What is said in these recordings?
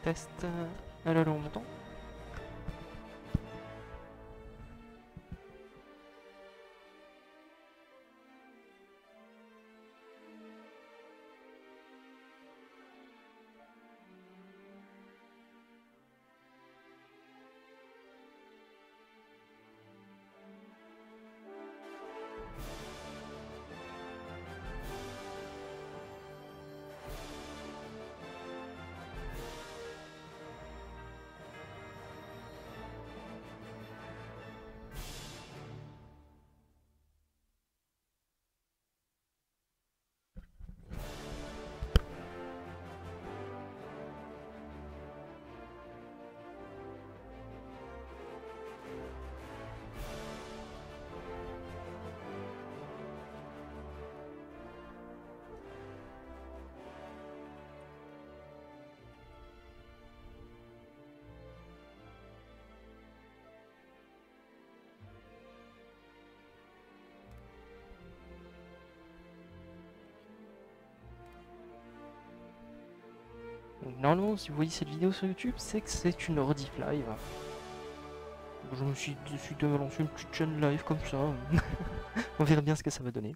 Test. Allez, on montant. Donc, normalement, si vous voyez cette vidéo sur YouTube, c'est que c'est une rediff live. Donc, je me suis décidé de me lancer une petite chaîne live comme ça. On verra bien ce que ça va donner.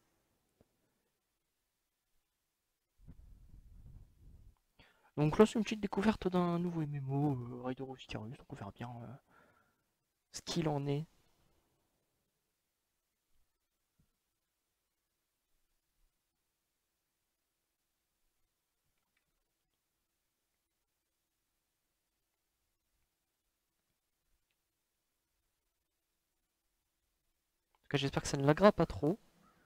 Donc là, c'est une petite découverte d'un nouveau MMO, Rider of Icarus, donc on verra bien ce qu'il en est. En tout cas, j'espère que ça ne laggera pas trop.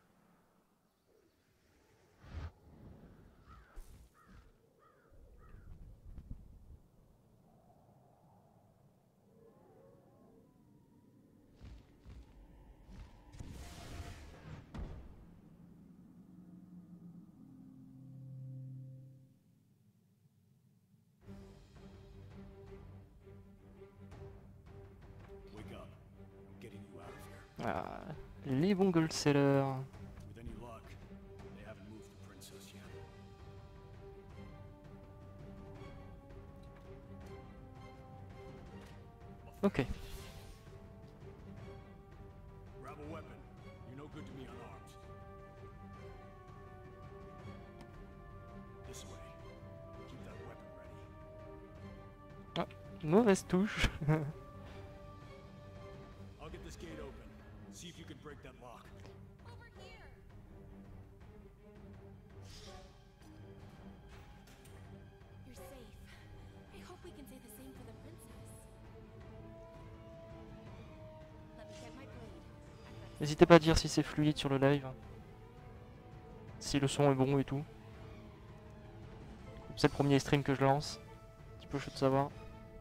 Ah, les bons gold sellers. Ok. Ah, mauvaise touche. N'hésitez pas à dire si c'est fluide sur le live. Si le son est bon et tout. C'est le premier stream que je lance. Un petit peu chaud de savoir.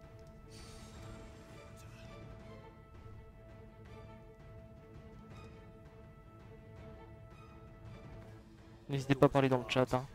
N'hésitez pas à parler dans le chat. Hein.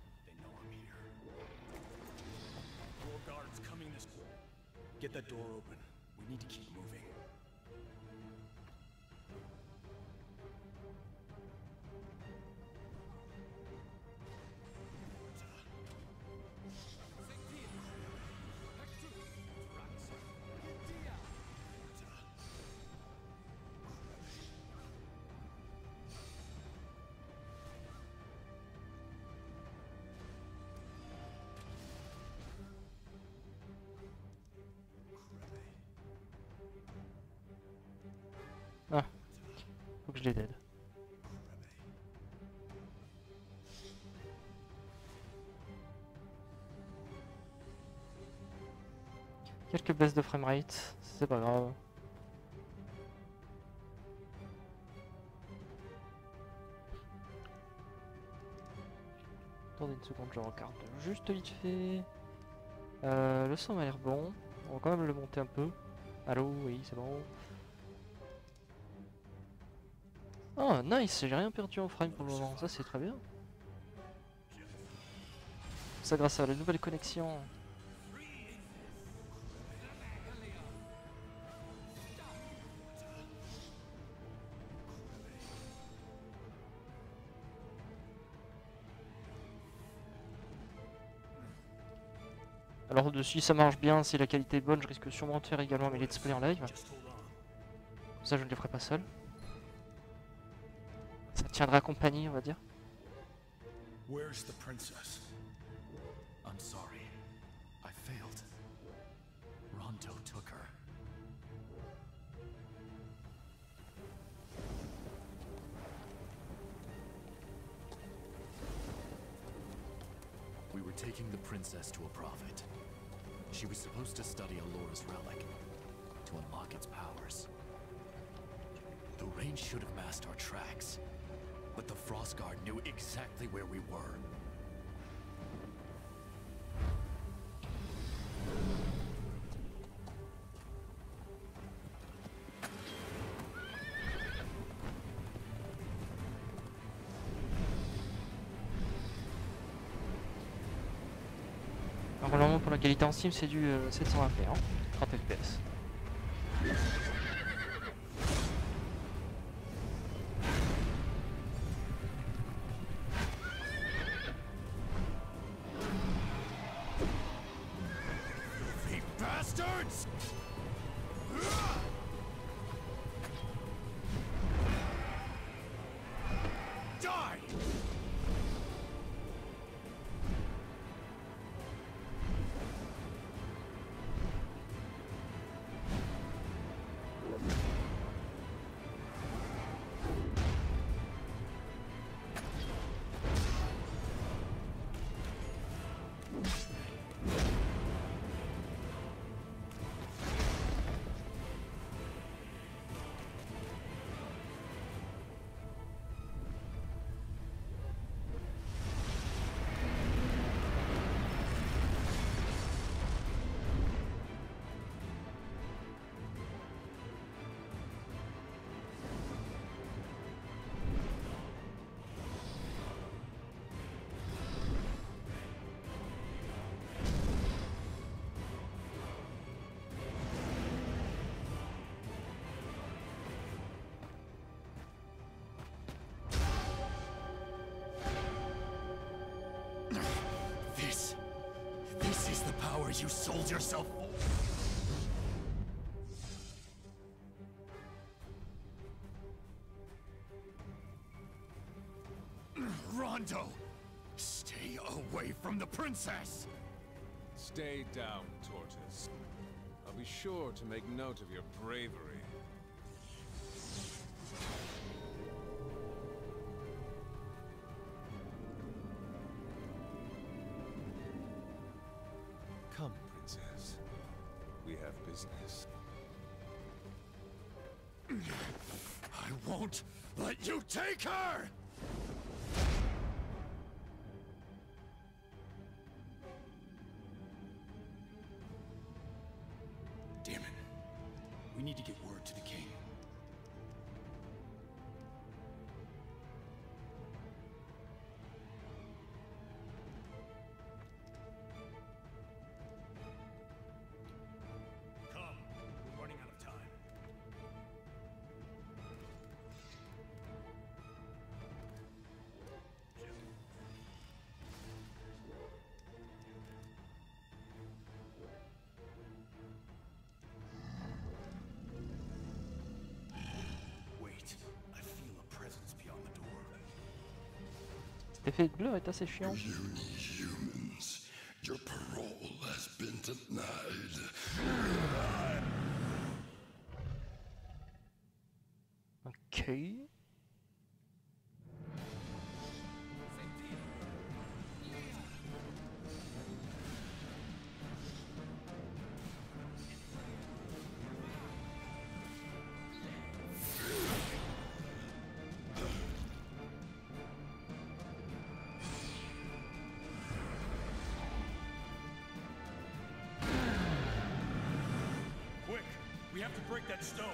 Ah, faut que je les aide. Quelques baisses de framerate, c'est pas grave. Attendez une seconde, je regarde juste vite fait. Le son m'a l'air bon. On va quand même le monter un peu. Allô, oui, c'est bon. Oh, nice, j'ai rien perdu en frame pour le moment, ça c'est très bien. Ça grâce à la nouvelle connexion. Alors si ça marche bien, si la qualité est bonne, je risque sûrement de faire également mes let's play en live. Ça je ne les ferai pas seul. Ça tiendra compagnie, on va dire. Where's the princess? I'm sorry. I failed. Rondo took her. We were taking the princess to a prophet. She was supposed to study Alora's relic to unlock its powers. The range should have masked our tracks, but the Frostguard knew exactly where we were. Alors normalement pour la qualité en Steam c'est du 720p, hein, 30 fps. Bastards! Die! This is the power you sold yourself for. Rondo! Stay away from the princess! Stay down, Tortoise. I'll be sure to make note of your bravery. Come, Princess. We have business. I won't let you take her! Damn it. We need to get word to the king. Come. We're running out of time. Wait, I feel a presence beyond the door. Cet effet de bleu est assez chiant. You humans, your parole has been denied. Ok. Quick! We have to break that stone!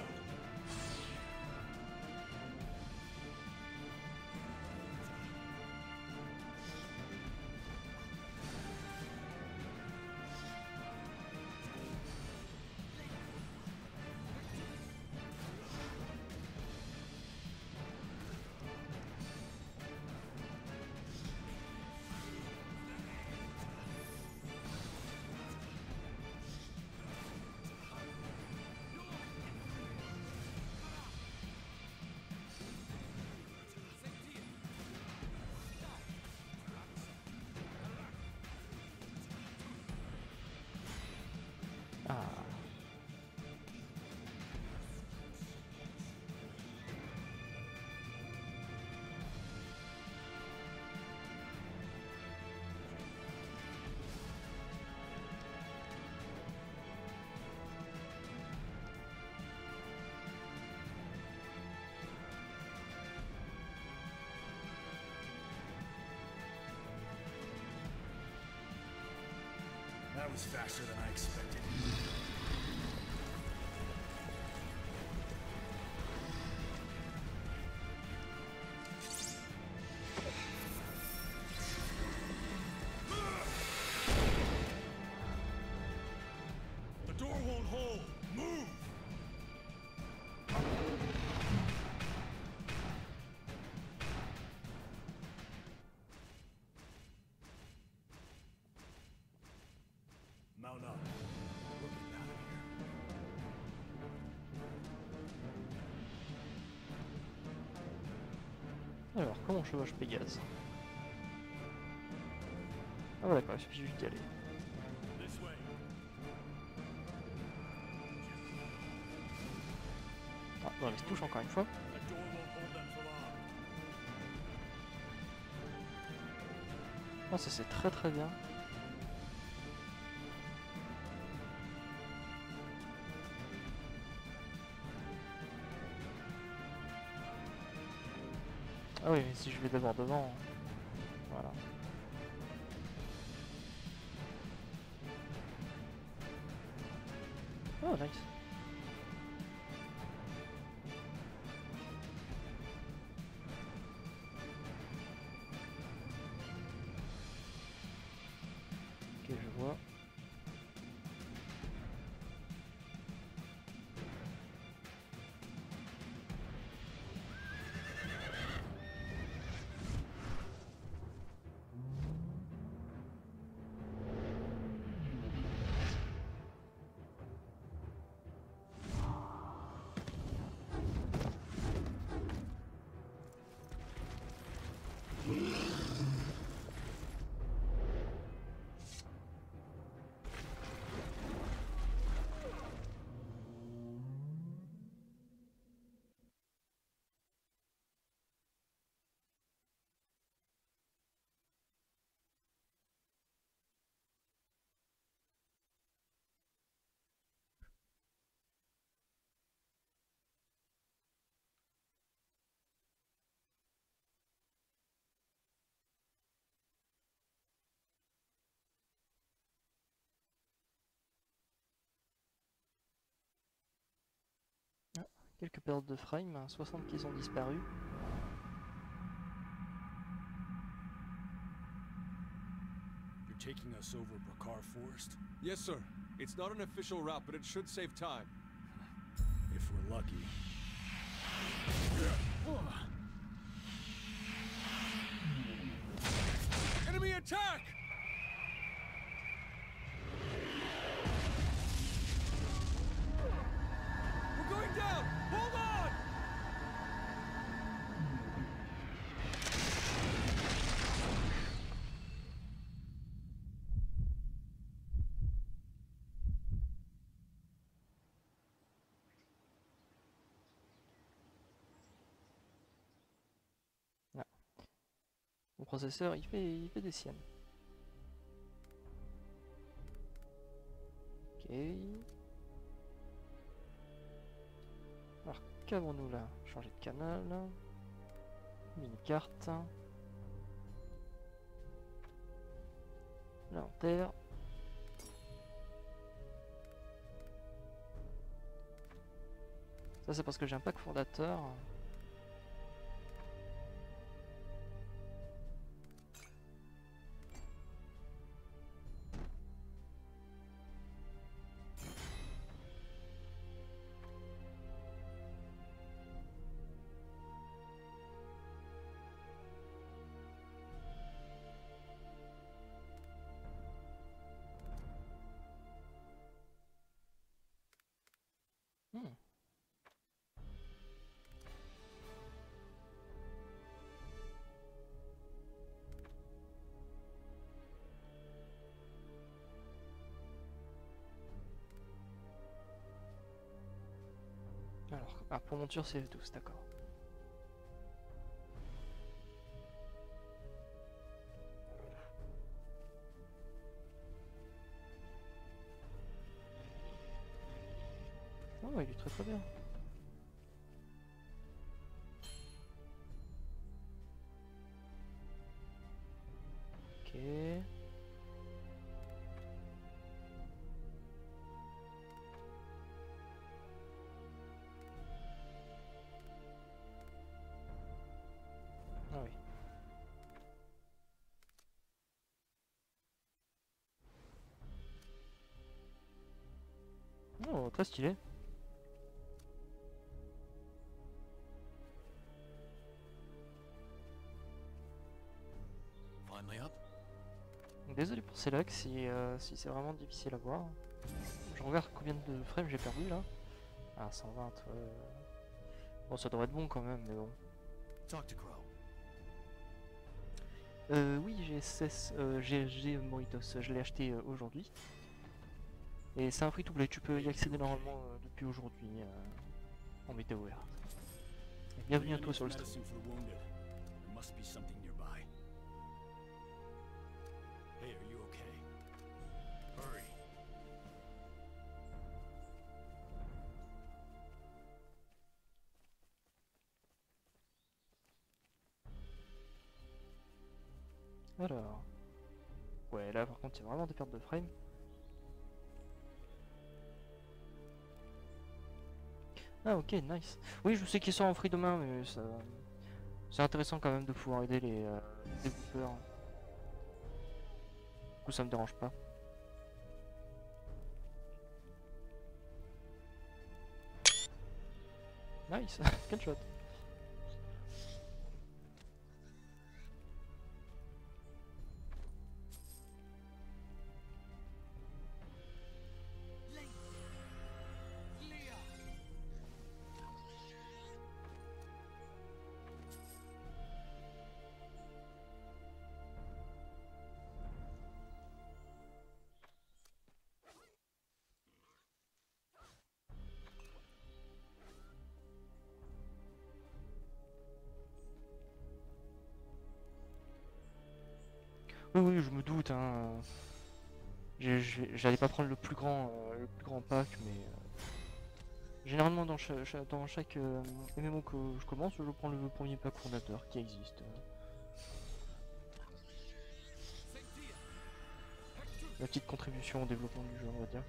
was faster than I expected. The door won't hold. Move! Mount up. We're getting out of here. Alors, comment je chevauche Pégase? Ah ouais, d'accord, il suffit juste d'y aller. This way. Ah, non, mais se touche encore une fois. The door won't hold them for long. Ah, ça c'est très très bien. Ah oui, mais si je vais d'abord devant, voilà. Oh, nice. Ok, je vois. Quelques pertes de frame, 60 qui sont disparus. You're taking us over Bakar Forest? Yes, sir. It's not an official route, but it should save time. If we're lucky. Enemy attack! We're going down! Hold on! Ah. Mon processeur, il fait des siennes. Ok. Alors, qu'avons-nous là? Changer de canal. Mini-carte. L'inventaire. Ça c'est parce que j'ai un pack fondateur. Hmm. Alors, pour monture c'est F12, d'accord. Oh, il est très très bien. Ok. oui. Oh, très stylé. Finally up? Désolé pour ces lags si c'est vraiment difficile à voir. Je regarde combien de frames j'ai perdu là. Ah, 120, ouais. Bon, ça devrait être bon quand même, mais bon. Talk to Crow. Oui, j'ai Moritos, je l'ai acheté aujourd'hui. Et c'est un free-to-play, tu peux y accéder normalement depuis aujourd'hui en météo vert. Bienvenue à toi sur le stream. Medicine for the wounded. There must be something nearby. Hey, are you okay? Hurry. Alors. Ouais, là par contre, il y a vraiment des pertes de frame. Ah ok, nice. Oui, je sais qu'ils sont en free demain, mais ça... c'est intéressant quand même de pouvoir aider les développeurs. Du coup, ça me dérange pas. Nice, quel shot. Oui, oui, je me doute, hein. J'allais pas prendre le plus grand pack, mais généralement dans chaque MMO que je commence, je prends le premier pack fondateur qui existe. La petite contribution au développement du jeu, on va dire.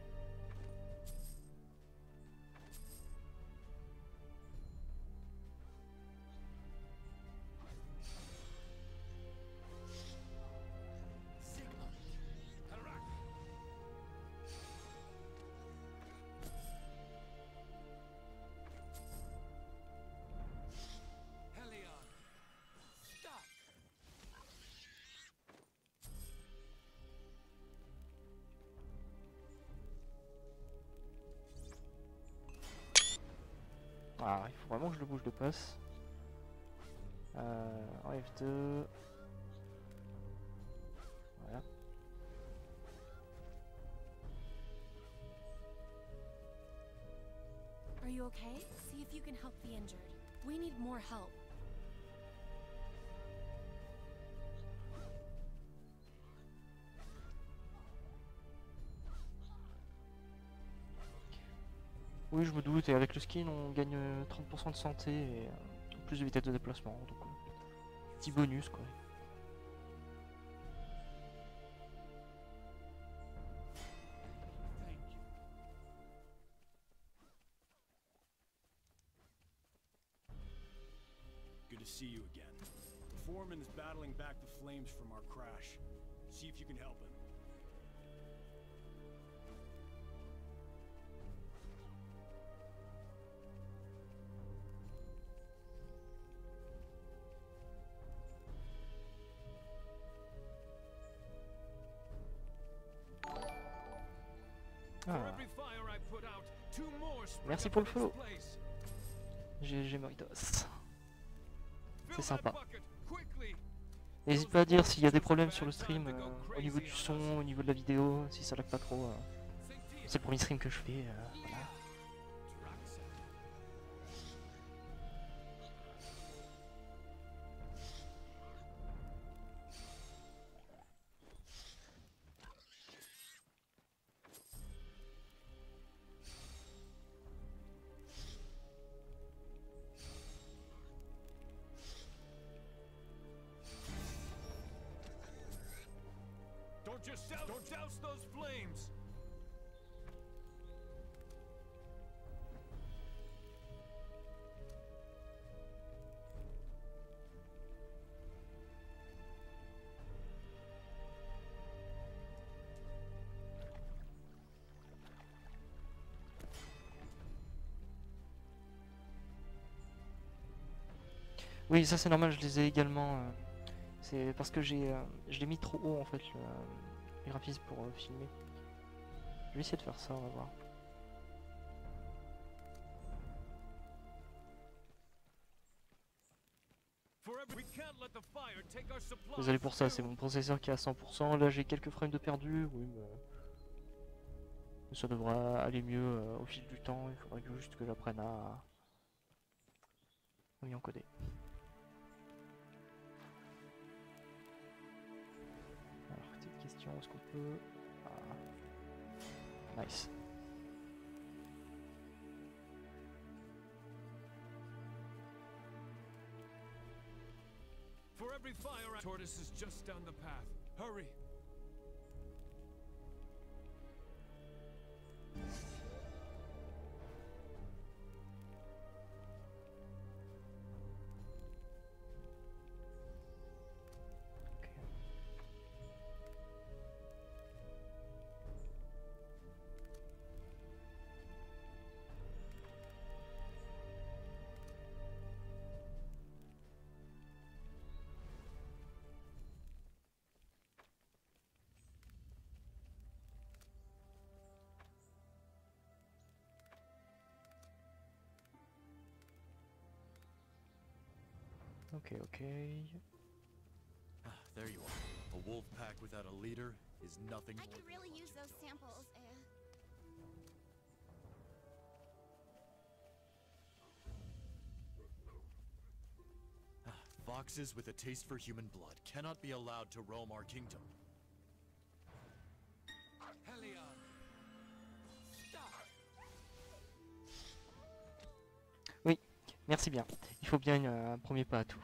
Ah, il faut vraiment que je le bouge de passe. En F2. Voilà. Are you okay? See if you can help the injured. We need more help. Oui, je me doute, et avec le skin, on gagne 30% de santé et plus de vitesse de déplacement. Donc, petit bonus quoi. Good to see you again. The foreman is battling back the flames from our crash. See if you can help him. For Ah, every fire I put out, two more spring merci up pour in le this follow. place. GG Moritos. Fill C'est that sympa. bucket, quickly. N'hésite pas à dire s'il y a des problèmes sur le stream, au niveau du son, au niveau de la vidéo, si ça lag pas trop. C'est le premier stream que je fais, voilà. Don't douse those flames. Oui, ça c'est normal, je les ai également. C'est parce que je l'ai mis trop haut en fait, les graphismes pour filmer. Je vais essayer de faire ça, on va voir. Désolé pour ça, c'est mon processeur qui est à 100%. Là j'ai quelques frames de perdu, oui, mais ça devrait aller mieux au fil du temps. Il faudrait juste que j'apprenne à y encoder. Alors, petite question, est-ce qu'on peut... Ah. Nice. For every fire, Tortoise is just down the path. Hurry! Okay, okay. Ah, there you are. A wolf pack without a leader is nothing I more could than really a use bunch of those dogs. samples. Foxes with a taste for human blood cannot be allowed to roam our kingdom. Helion! Stop! Oui, merci bien. Il faut bien un premier pas à tout.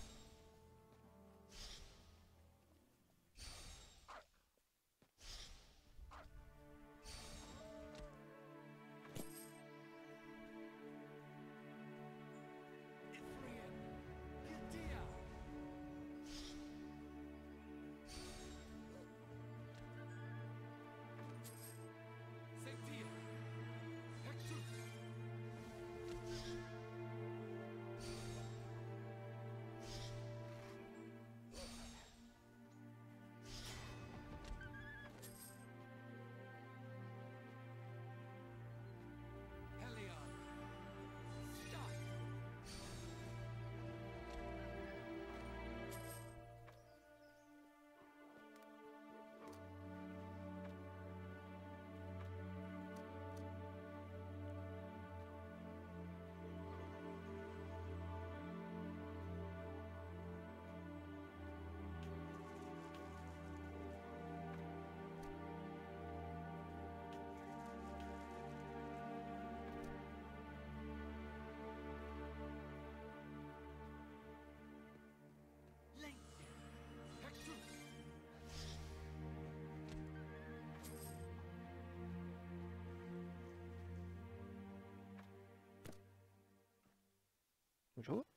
Bonjour.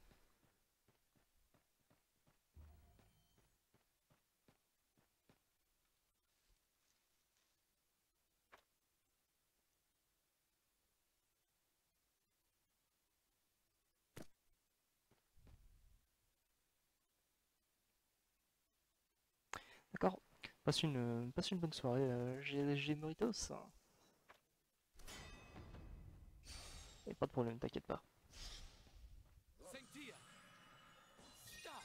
D'accord. Passe une bonne soirée, j'ai Moritos. Et pas de problème, t'inquiète pas. Sanctia! Stop!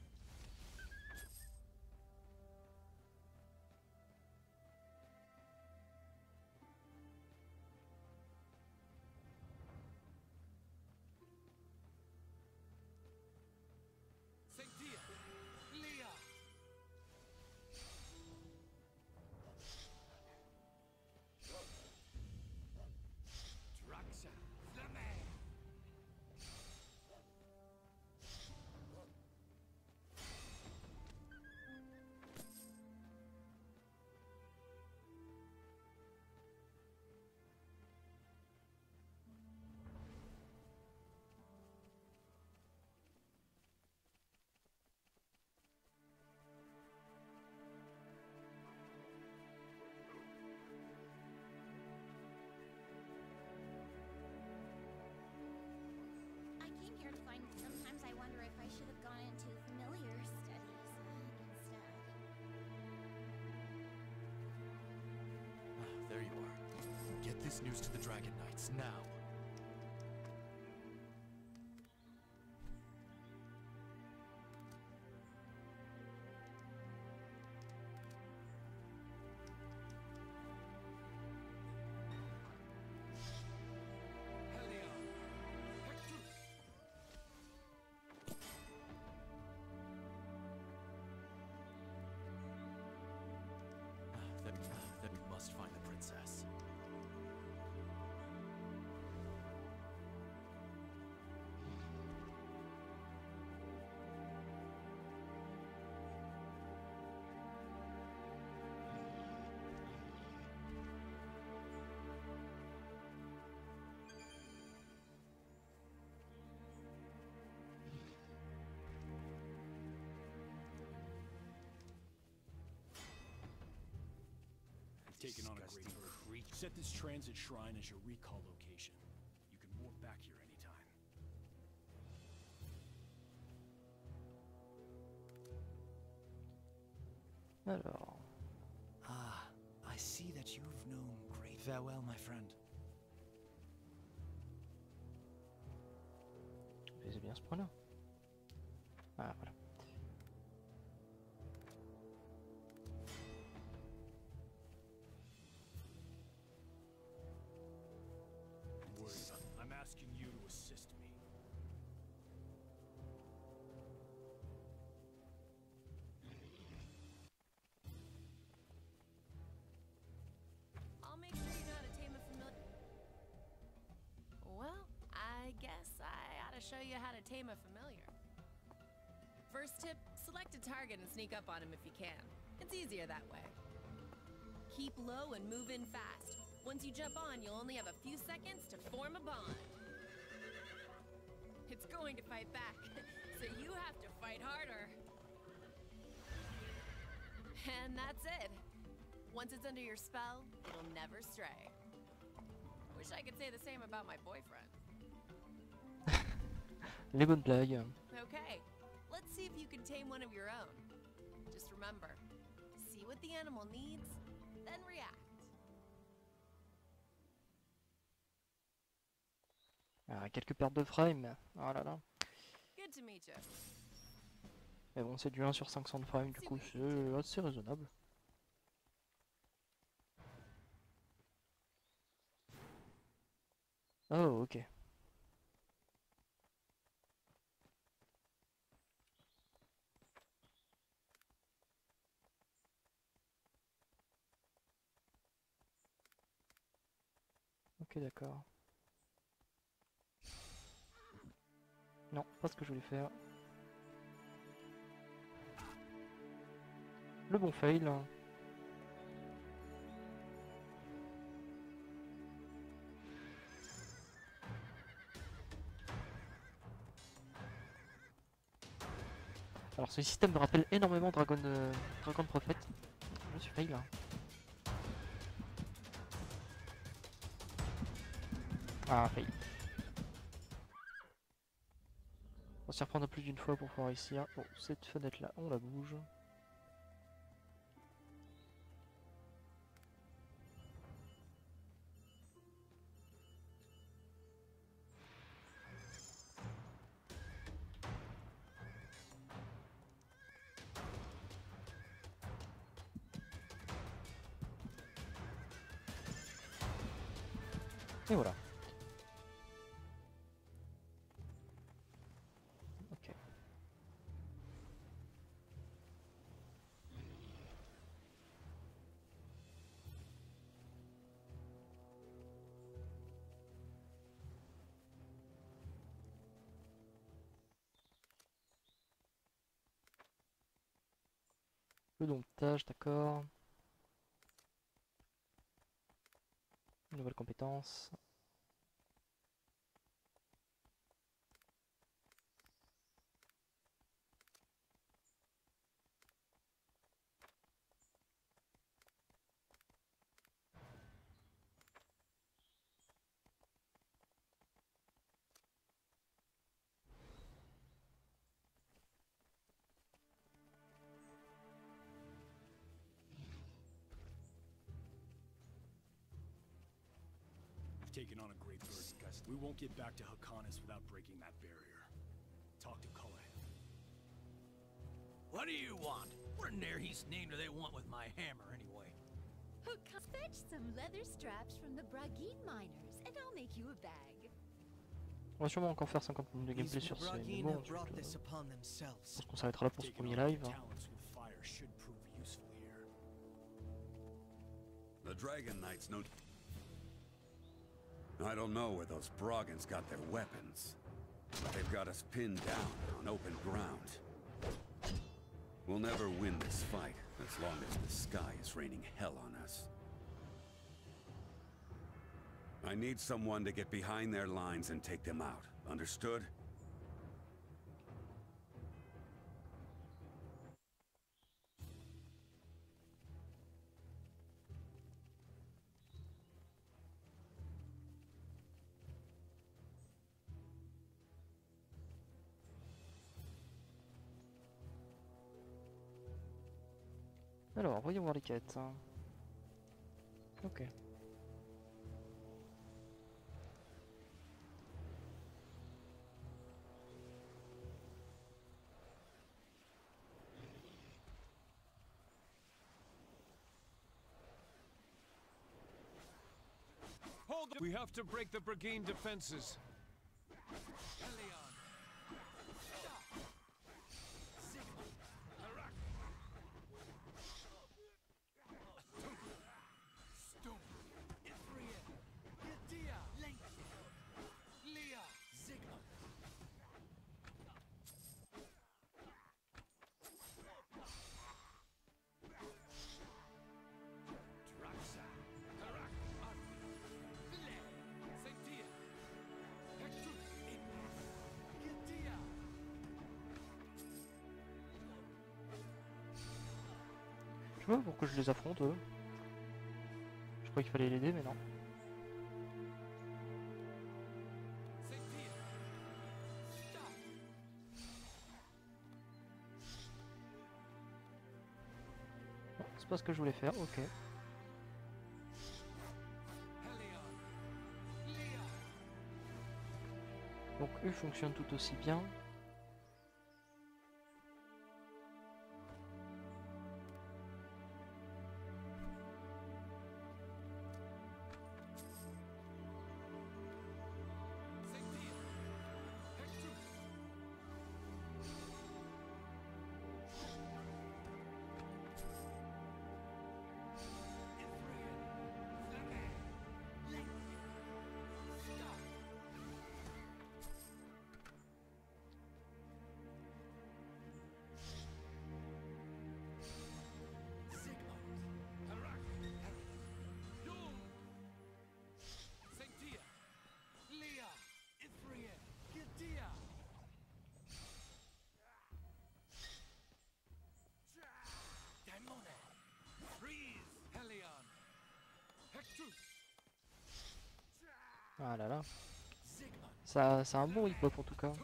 Sanctia! Leah! Draxa! Flamme! this news to the Dragon Knights, now. Then we must find the princess. Taken on a great hurt. Set this transit shrine as your recall location. You can warp back here anytime. Alors, Ah, I see that you've known great farewell, my friend. c'est bien ce point-là. Ah, voilà. I'm asking you to assist me. I'll make sure you know how to tame a familiar. Well, I guess I ought to show you how to tame a familiar. First tip, select a target and sneak up on him if you can. It's easier that way. Keep low and move in fast. Once you jump on, you'll only have a few seconds to form a bond. It's going to fight back, so you have to fight harder. And that's it. Once it's under your spell, it'll never stray. Wish I could say the same about my boyfriend. Les bonnes blagues. Okay, let's see if you can tame one of your own. Just remember, see what the animal needs, then react. Ah, quelques pertes de frame. Oh là là. Good to meet you. Mais bon, c'est du 1 sur 500 de frame, du coup, c'est assez raisonnable. Oh, ok. Ok, d'accord. Non, pas ce que je voulais faire. Le bon fail. Alors ce système me rappelle énormément Dragon Prophet. Je suis fail là. Ah, fail. On va s'y reprendre plus d'une fois pour pouvoir réussir. Bon, cette fenêtre là, on la bouge. Et voilà. Ok. Le domptage, d'accord. Nouvelle compétence. taken on a great burden. We won't get back to Hakanis without breaking that barrier. Talk to Cullen. What do you want? What in there he's named do they want with my hammer anyway? Fetch some leather straps from the Braguin miners, and I'll make you a bag. On va sûrement encore faire 50 minutes de gameplay sur ce niveau. Je pense qu'on s'arrêtera là pour ce premier live. The Dragon Knights know. I don't know where those Brogans got their weapons, but they've got us pinned down on open ground. We'll never win this fight as long as the sky is raining hell on us. I need someone to get behind their lines and take them out. Understood? Alors, voyons voir les quêtes. Ok. Hold on. We have to break the Braguin defenses. Je sais pas pourquoi je les affronte eux. Je crois qu'il fallait l'aider mais non. Non, c'est pas ce que je voulais faire, ok. Donc eux fonctionnent tout aussi bien. Ah là là. Ça, c'est un bon hip-hop en tout cas.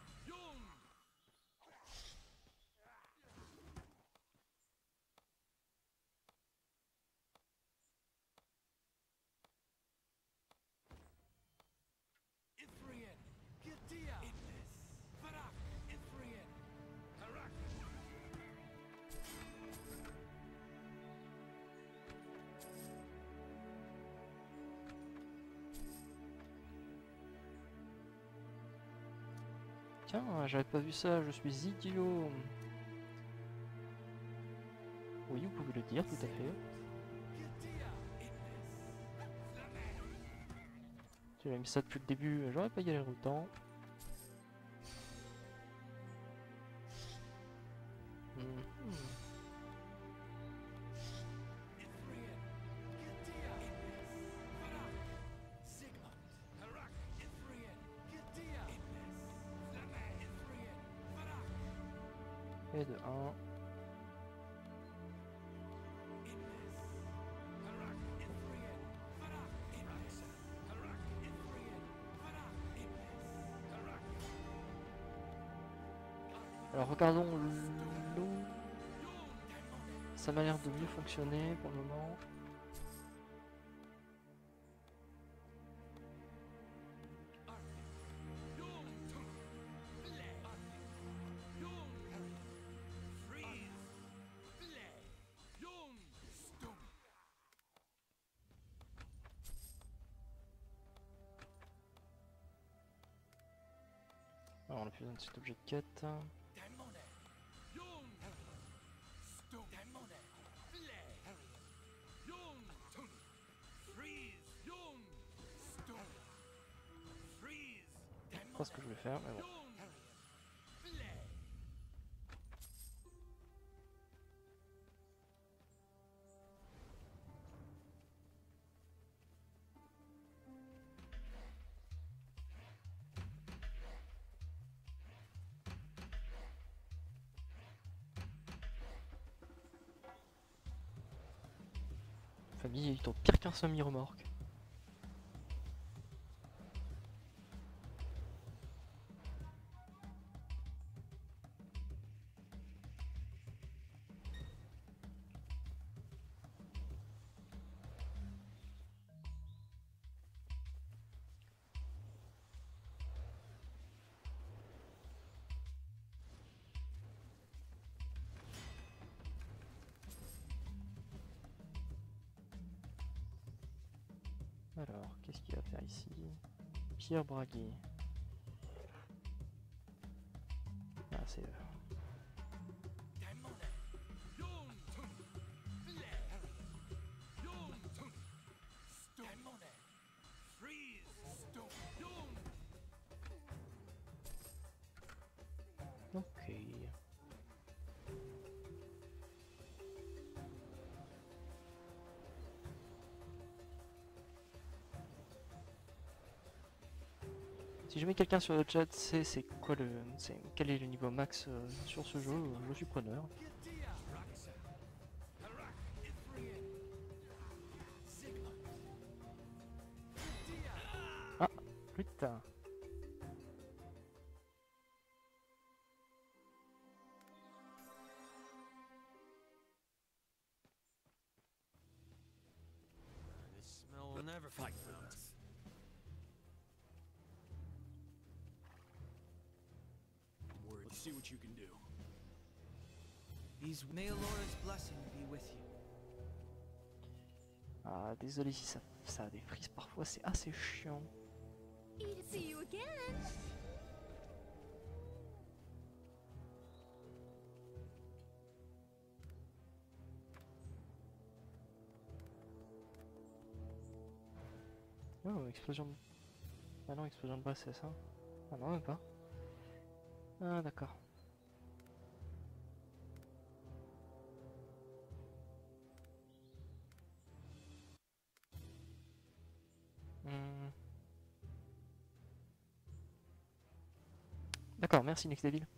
Tiens, j'avais pas vu ça, je suis idiot. Oui, vous pouvez le dire, tout à fait. Tu as mis ça depuis le début, j'aurais pas galéré autant. Et de 1. Alors regardons l'eau. Ça m'a l'air de mieux fonctionner pour le moment. on a plus besoin de cet objet de quête. C'est pas ce que je voulais faire, mais bon. Famille, il tourne pire qu'un semi-remorque. Alors, qu'est-ce qu'il va faire ici? Pierre Braguet. Ah, c'est... Ok. Si jamais quelqu'un sur le chat sait c'est quoi quel est le niveau max sur ce jeu, je suis preneur. Ah, putain. This smell will never fight with us. Let's see what you can do. May Alora's blessing be with you. Ah, désolé si ça a des frises parfois, c'est assez chiant. See you again. Oh, explosion de... Ah non, explosion de base, c'est ça? Ah non, même pas. Ah, d'accord. D'accord, merci Next Devil.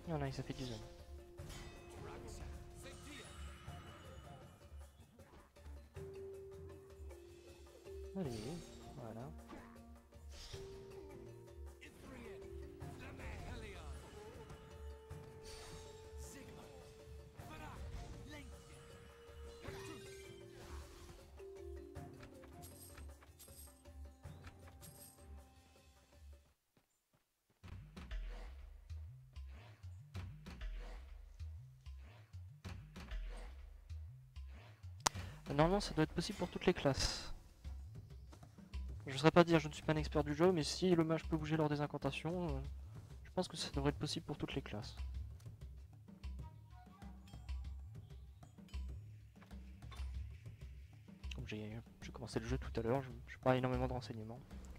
Il y en a, ça fait 10 ans. Allez, voilà. Normalement, ça doit être possible pour toutes les classes. Je ne saurais pas dire, je ne suis pas un expert du jeu, mais si le mage peut bouger lors des incantations, je pense que ça devrait être possible pour toutes les classes. Comme j'ai commencé le jeu tout à l'heure, je n'ai pas énormément de renseignements.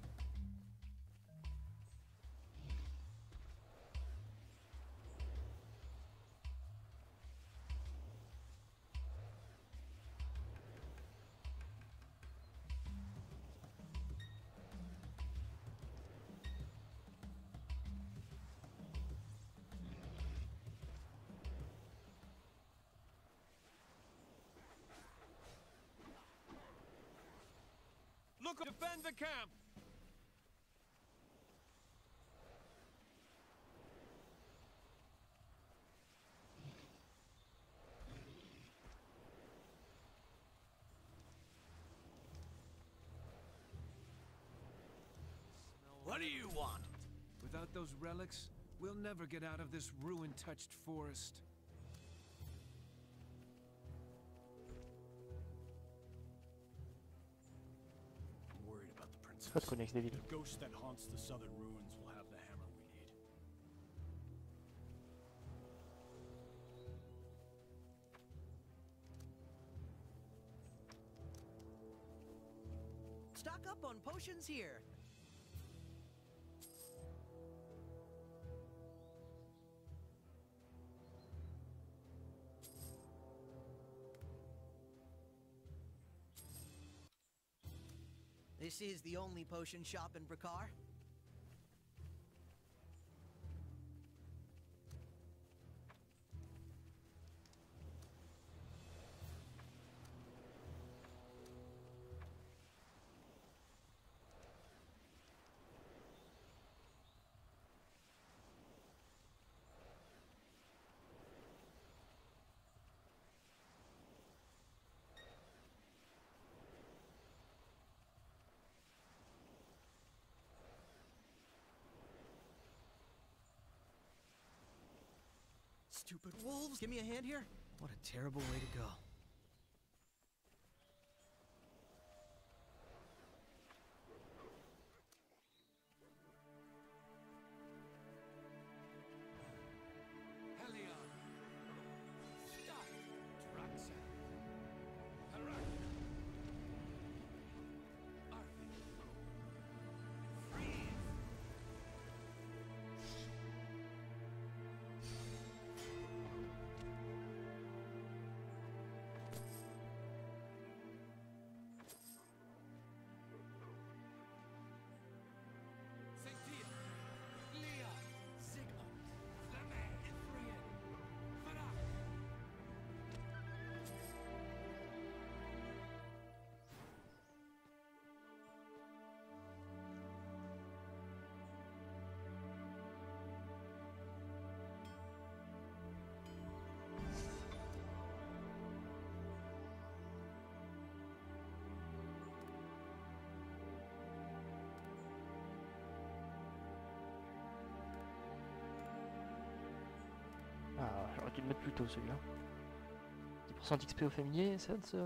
Look, defend the camp! What do you want? Without those relics, we'll never get out of this ruin-touched forest. I'm worried about the princess. Pas de connexe des villes. The ghost that haunts the southern ruins will have the hammer we need. Stock up on potions here. This is the only potion shop in Brakar? Stupid wolves! Give me a hand here? What a terrible way to go. Ah, j'aurais dû le mettre plus tôt celui-là. 10% d'XP au familier, ça ne se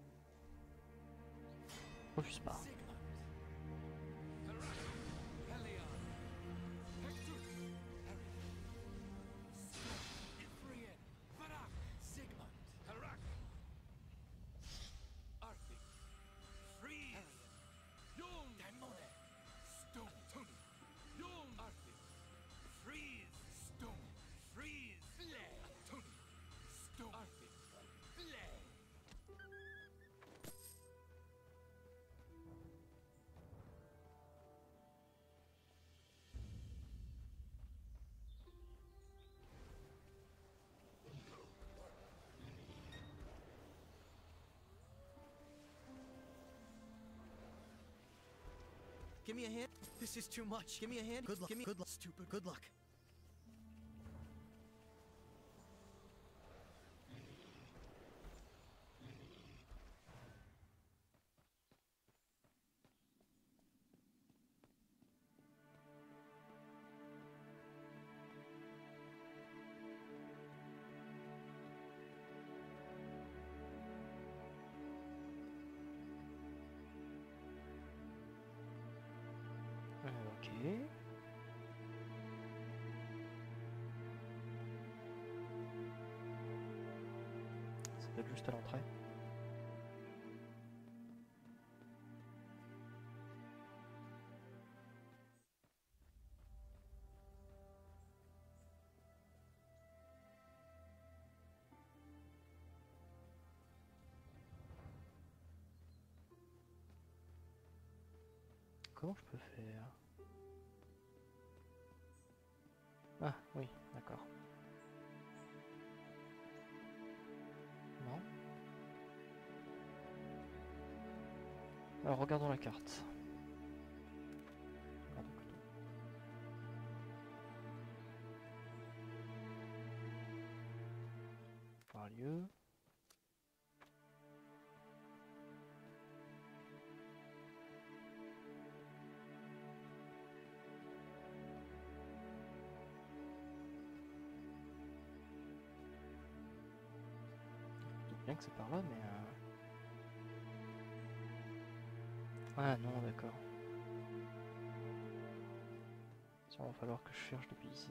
refuse pas. Give me a hand. This is too much. Give me a hand. Good luck. Give me good luck. Stupid. Good luck. Ok. C'est peut-être juste à l'entrée. Comment je peux faire? Ah oui, d'accord. Non. Alors regardons la carte. Regardons plutôt. Voir lieu. Bien que c'est par là, mais... Ah non, d'accord. Ça va falloir que je cherche depuis ici.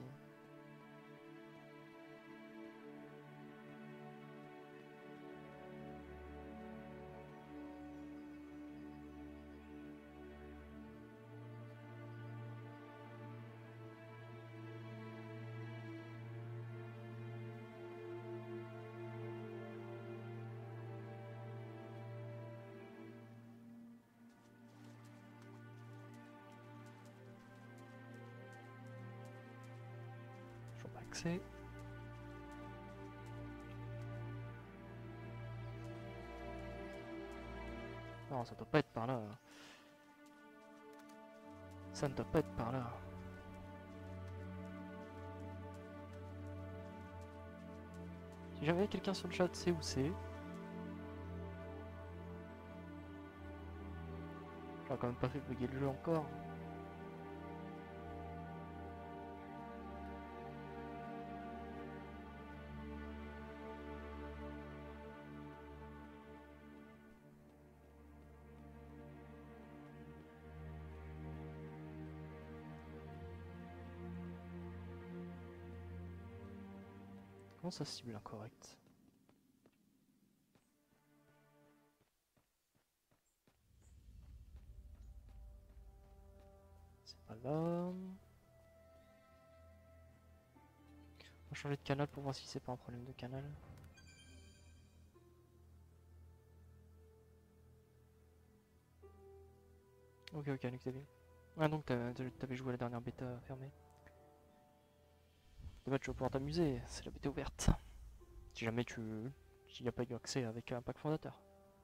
Toujours pas accès. Non, ça doit pas être par là. Ça ne doit pas être par là. Si jamais quelqu'un sur le chat sait où c'est. J'aurais quand même pas fait bugger le jeu encore. Comment ça cible incorrect? C'est pas là. On va changer de canal pour voir si c'est pas un problème de canal. Ok, ok, Luc, t'as vu. Ah donc t'avais joué à la dernière bêta fermée. Dommage, tu vas pouvoir t'amuser, c'est la bêta ouverte. Si jamais tu n'y a pas eu accès avec un pack fondateur.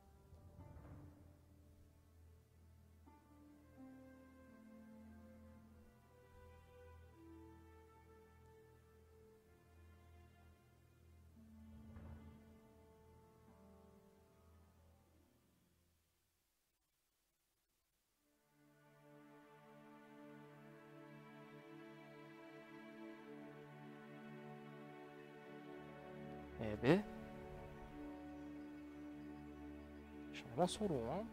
Eh ben... Les changements sont longs, hein.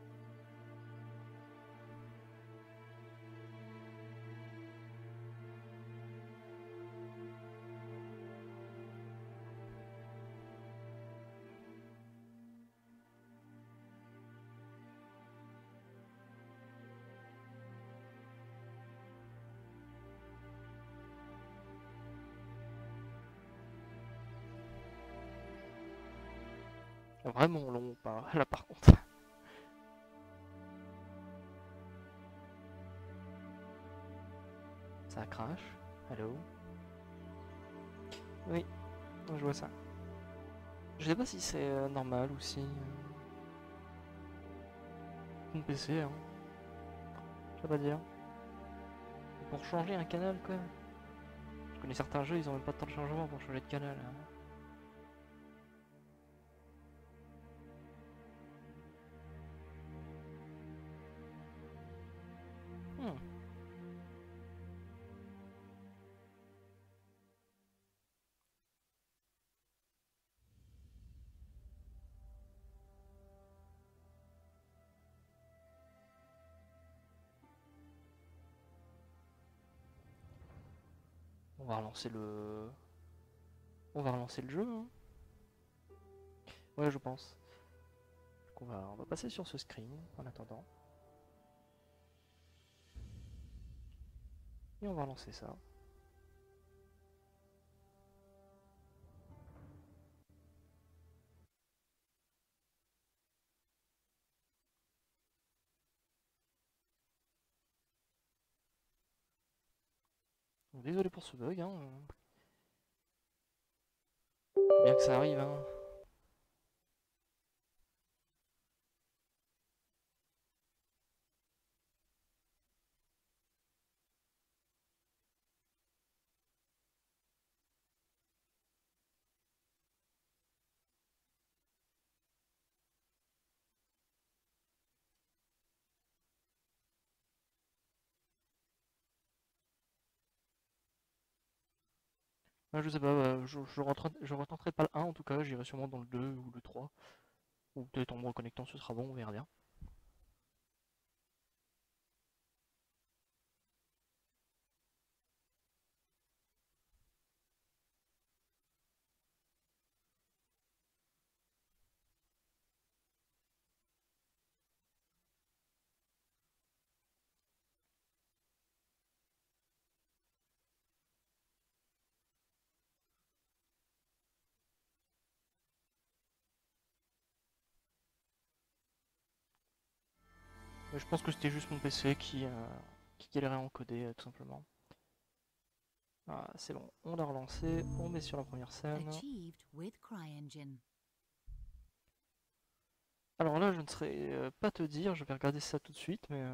Vraiment long, pas là par contre. Ça crache. Allô? Oui, je vois ça. Je sais pas si c'est normal ou si... Mon PC, hein. sais pas dire. Pour changer un canal quand même. Je connais certains jeux, ils ont même pas de temps de changement pour changer de canal. Hein. On va relancer le... On va relancer le jeu. Hein. Ouais, je pense. Donc on va passer sur ce screen en attendant. Et on va relancer ça. Donc, désolé pour ce bug. Hein. Bien que ça arrive. Hein. Je sais pas, je retenterai pas le 1 en tout cas, j'irai sûrement dans le 2 ou le 3. Ou peut-être en me reconnectant, ce sera bon, on verra bien. Mais je pense que c'était juste mon PC qui galérait à encoder, tout simplement. Ah, c'est bon, on l'a relancé, on met sur la première scène. Alors là, je ne saurais pas te dire, je vais regarder ça tout de suite, mais...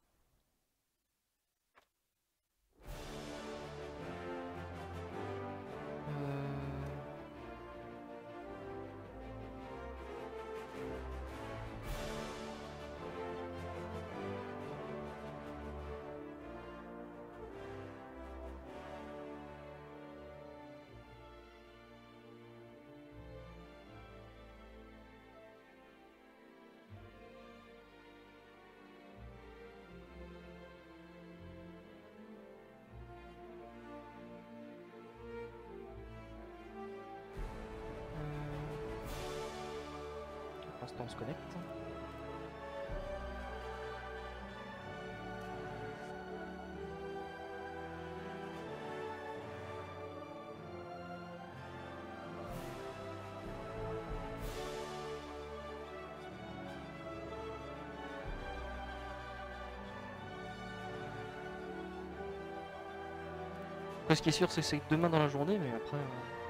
Pour l'instant, on se connecte. Après, ce qui est sûr, c'est que c'est demain dans la journée, mais après...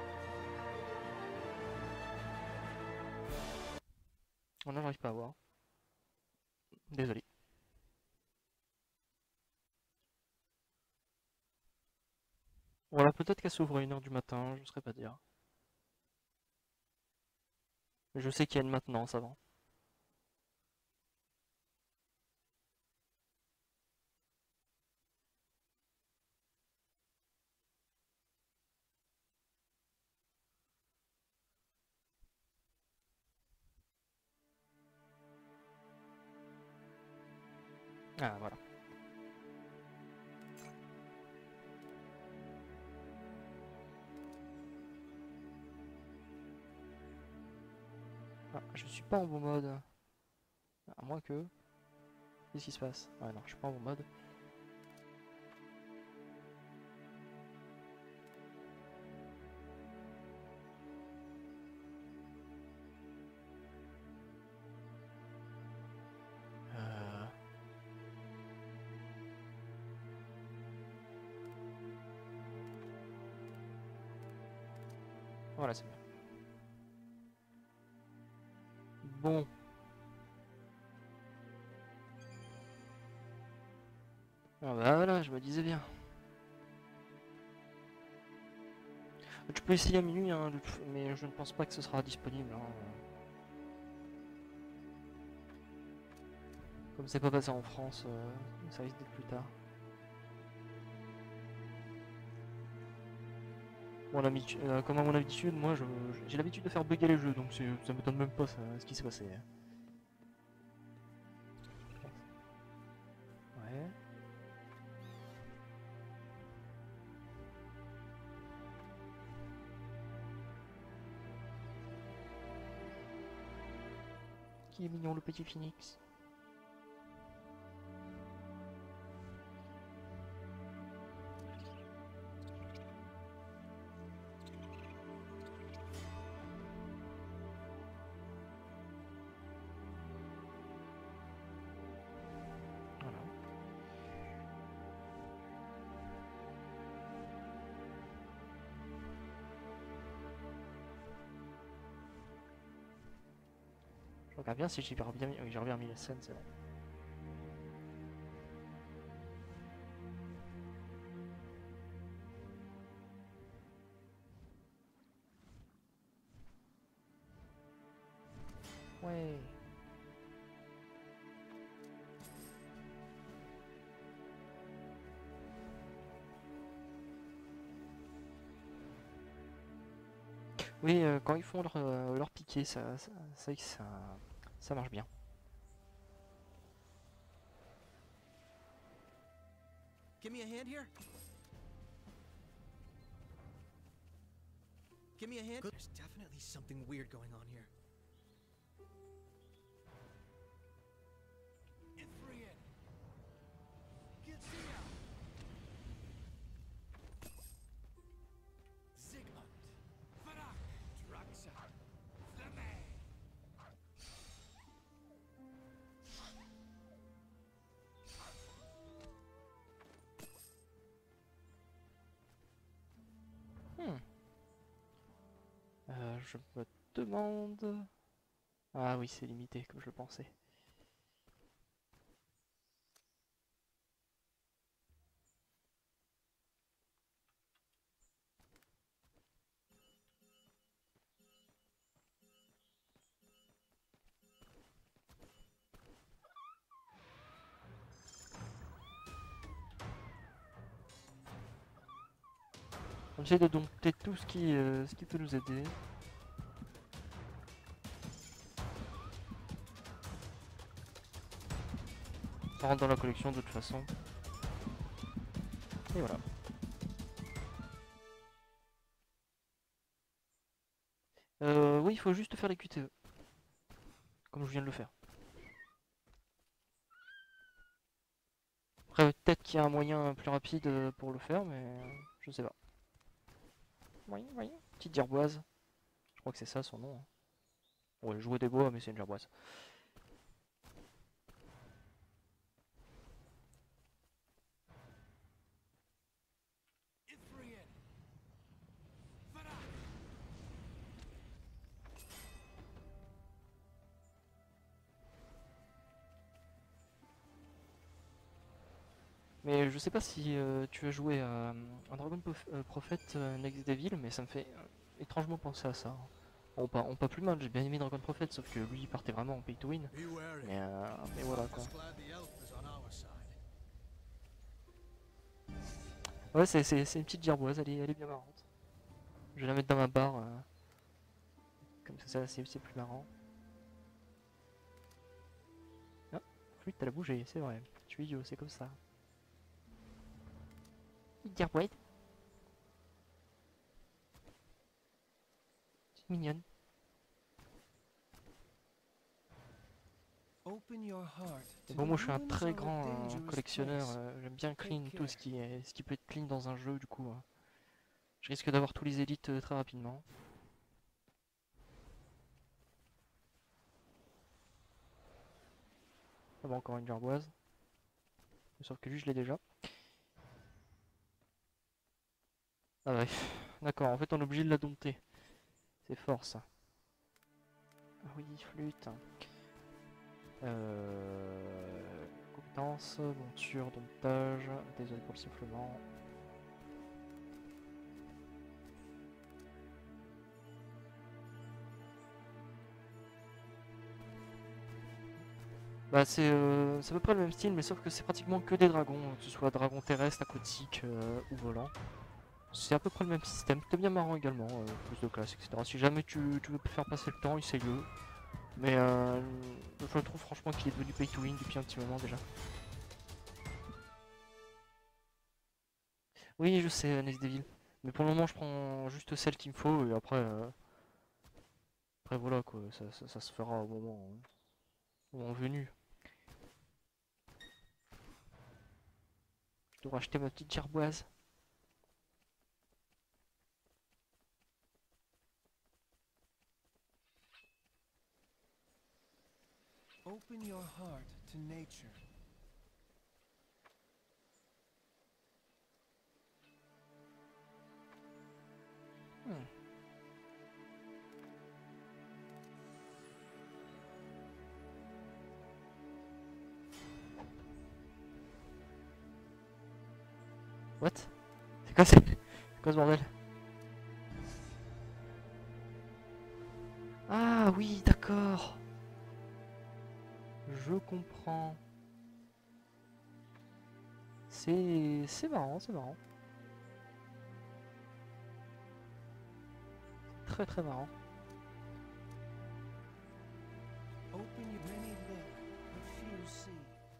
Oh là, j'arrive pas à voir. Désolé. Voilà, peut-être qu'elle s'ouvre à 1h du matin, je ne saurais pas dire. Mais je sais qu'il y a une maintenance avant. Ah, voilà. Ah, je suis pas en bon mode. À moins que... Qu'est-ce qui se passe? Ouais, non, je suis pas en bon mode. Voilà, c'est bien. Bon. Ah bah voilà, je me disais bien. Tu peux essayer à minuit, hein, mais je ne pense pas que ce sera disponible. Hein. Comme c'est pas passé en France, ça risque d'être plus tard. Bon, comme à mon habitude, moi j'ai l'habitude de faire bugger les jeux, donc ça m'étonne même pas ce qui s'est passé. Ouais. Qui est mignon le petit phoenix. Je regarde bien si j'ai bien mis, oui, j'ai bien mis la scène, c'est bon. Ouais. Oui, quand ils font leur piqué, ça marche bien. Give me a hand here? Give me a hand? There's definitely something weird going on here. Ifrian! Gizia! Zigmund! Farak! Draxa! Flamme! Je me demande... Ah oui, c'est limité comme je le pensais. On essaie de dompter tout ce qui peut nous aider. Ça rentre dans la collection de toute façon. Et voilà. Oui, il faut juste faire les QTE. Comme je viens de le faire. Après, peut-être qu'il y a un moyen plus rapide pour le faire, mais je sais pas. Oui, oui. Petite gerboise. Je crois que c'est ça son nom. Hein. Ouais, jouer des bois, mais c'est une gerboise. Mais je sais pas si tu as joué à Dragon Prophet Next Devil, mais ça me fait étrangement penser à ça. Bon, pas plus mal, j'ai bien aimé Dragon Prophet, sauf que lui il partait vraiment en pay to win. Mais voilà quoi. Ouais, c'est une petite gerboise, elle est bien marrante. Je vais la mettre dans ma barre. Comme ça, c'est plus marrant. Ah, flûte, elle a bougé, c'est vrai. Je suis idiot, c'est comme ça. Gerboise. C'est mignonne. Bon, moi je suis un très grand collectionneur, j'aime bien clean tout ce qui peut être clean dans un jeu, du coup je risque d'avoir tous les élites très rapidement. Ah bon, encore une gerboise. Sauf que lui je l'ai déjà. Ah ouais, d'accord, en fait on est obligé de la dompter. C'est fort ça. Ah oui, flûte. compétences, monture, domptage, désolé pour le sifflement. Bah c'est à peu près le même style, mais sauf que c'est pratiquement que des dragons, que ce soit dragon terrestre, aquatique ou volant. C'est à peu près le même système, c'est bien marrant également, plus de classe, etc. Si jamais tu veux faire passer le temps, essaye-le. Mais je trouve franchement qu'il est devenu pay to win depuis un petit moment déjà. Oui, je sais, Next Devil. Mais pour le moment, je prends juste celle qu'il me faut et après, après voilà quoi, ça se fera au moment venu. Je dois racheter ma petite gerboise. Open your heart to nature. What? C'est quoi ce bordel? Ah oui, d'accord. Je comprends. C'est marrant, c'est marrant. Très très marrant. Open your many look, but few see.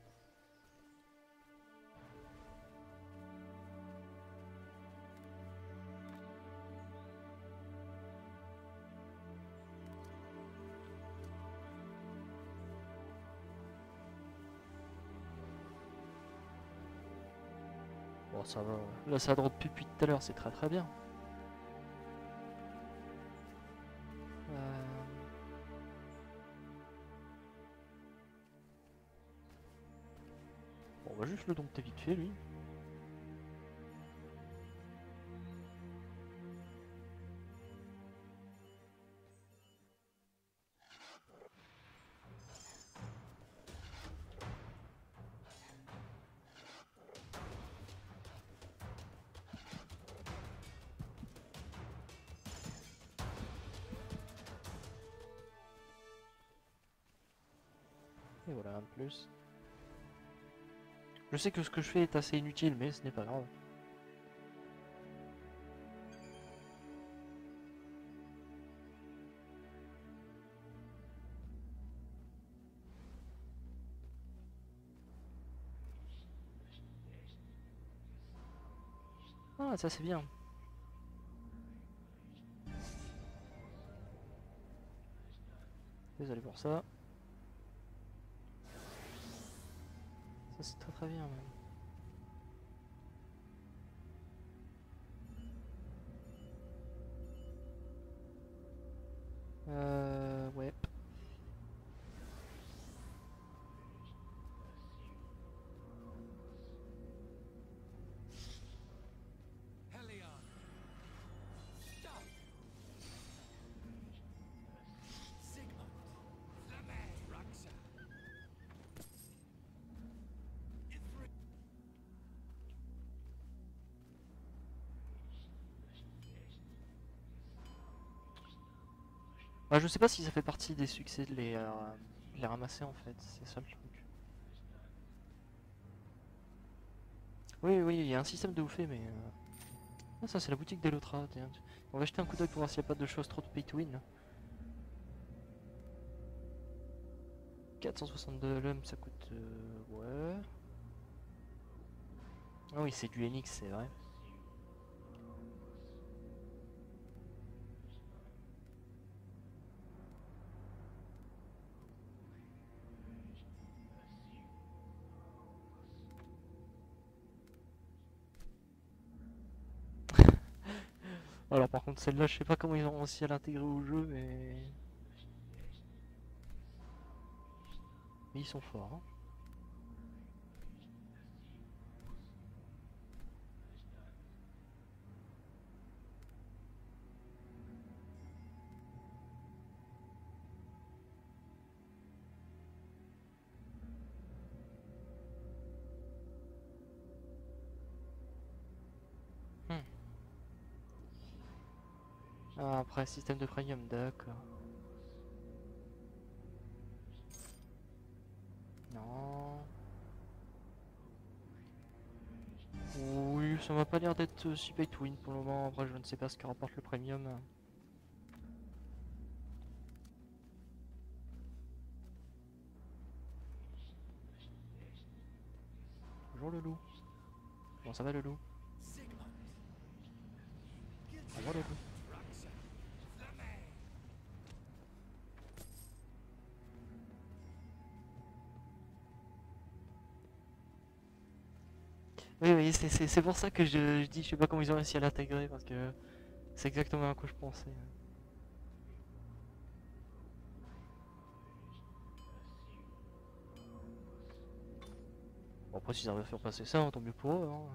Bon, ça va. Là, ça drop depuis tout à l'heure, c'est très très bien. Bon, on va juste le dompter vite fait, lui. Et voilà, un de plus. Je sais que ce que je fais est assez inutile, mais ce n'est pas grave. Ah, ça c'est bien. Désolé pour ça. Ça c'est très très bien même. Ouais. Helion. Stop. Sigmund. Flamet. Raxa. Ithri. Bah, je sais pas si ça fait partie des succès de les ramasser en fait, c'est ça le truc. Oui, oui, il y a un système de oufé, mais... Ah, ça c'est la boutique d'Elotra, tiens. On va jeter un coup d'œil pour voir s'il n'y a pas de choses trop de pay to win. 462 l'homme, ça coûte... ouais... Ah oui, c'est du NX, c'est vrai. Alors par contre celle-là, je sais pas comment ils ont réussi à l'intégrer au jeu, mais ils sont forts. Hein. Hmm. Ah, après, système de premium, d'accord. Non. Oui, ça m'a pas l'air d'être si pay to win pour le moment. Après, je ne sais pas ce que rapporte le premium. Bonjour le loup. Comment ça va le loup? Au revoir le loup. Oui, oui, c'est pour ça que je dis, je sais pas comment ils ont réussi à l'intégrer, parce que c'est exactement à quoi je pensais. Bon, après, s'ils arrivent à faire passer ça, tant mieux pour eux. Hein.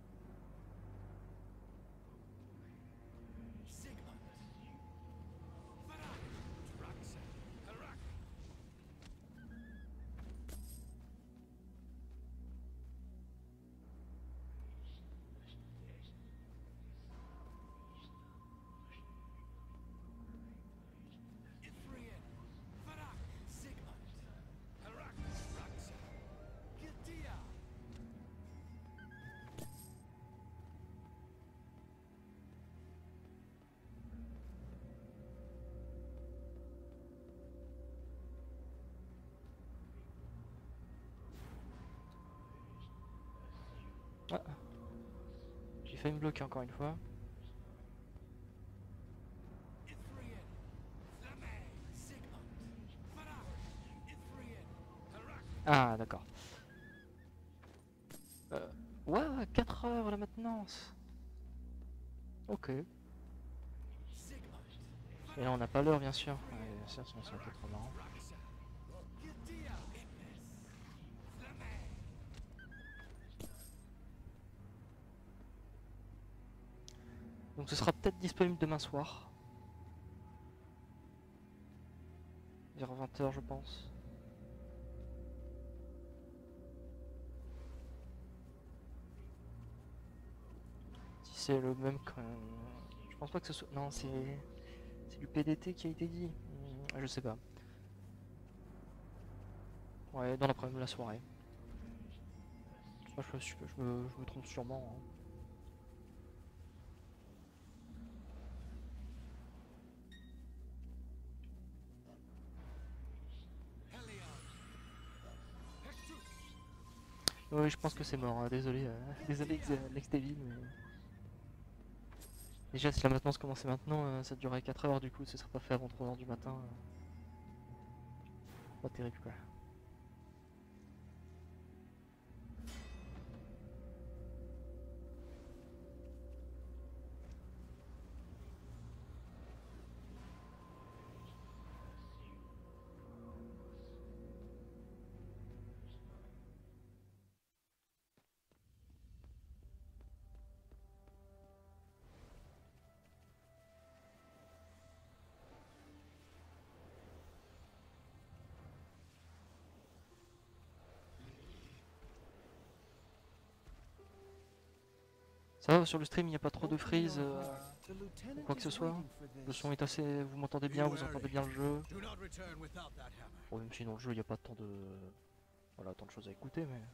Ah. J'ai failli me bloquer encore une fois. Ah, d'accord. Ouais, 4 heures la maintenance. Ok. Et là, on n'a pas l'heure, bien sûr. Ouais, bien sûr, sinon ça va être trop marrant. Donc ce sera peut-être disponible demain soir. Vers 20 h, je pense. Si c'est le même que... Je pense pas que ce soit... Non, c'est du PDT qui a été dit. Je sais pas. Ouais, dans l'après-midi, la soirée. Moi, je me trompe sûrement. Hein. Oui, je pense que c'est mort. Hein. Désolé, désolé Lex David, mais... Déjà, si la maintenance commençait maintenant, ça durerait 4 heures, du coup, ce serait pas fait avant 3 h du matin. Pas terrible, quoi. Ça va, sur le stream, il n'y a pas trop de freeze ou quoi que ce soit. Le son est assez... Vous m'entendez bien, vous entendez bien le jeu. Bon, même si dans le jeu, il n'y a pas tant de... Voilà, tant de choses à écouter, mais...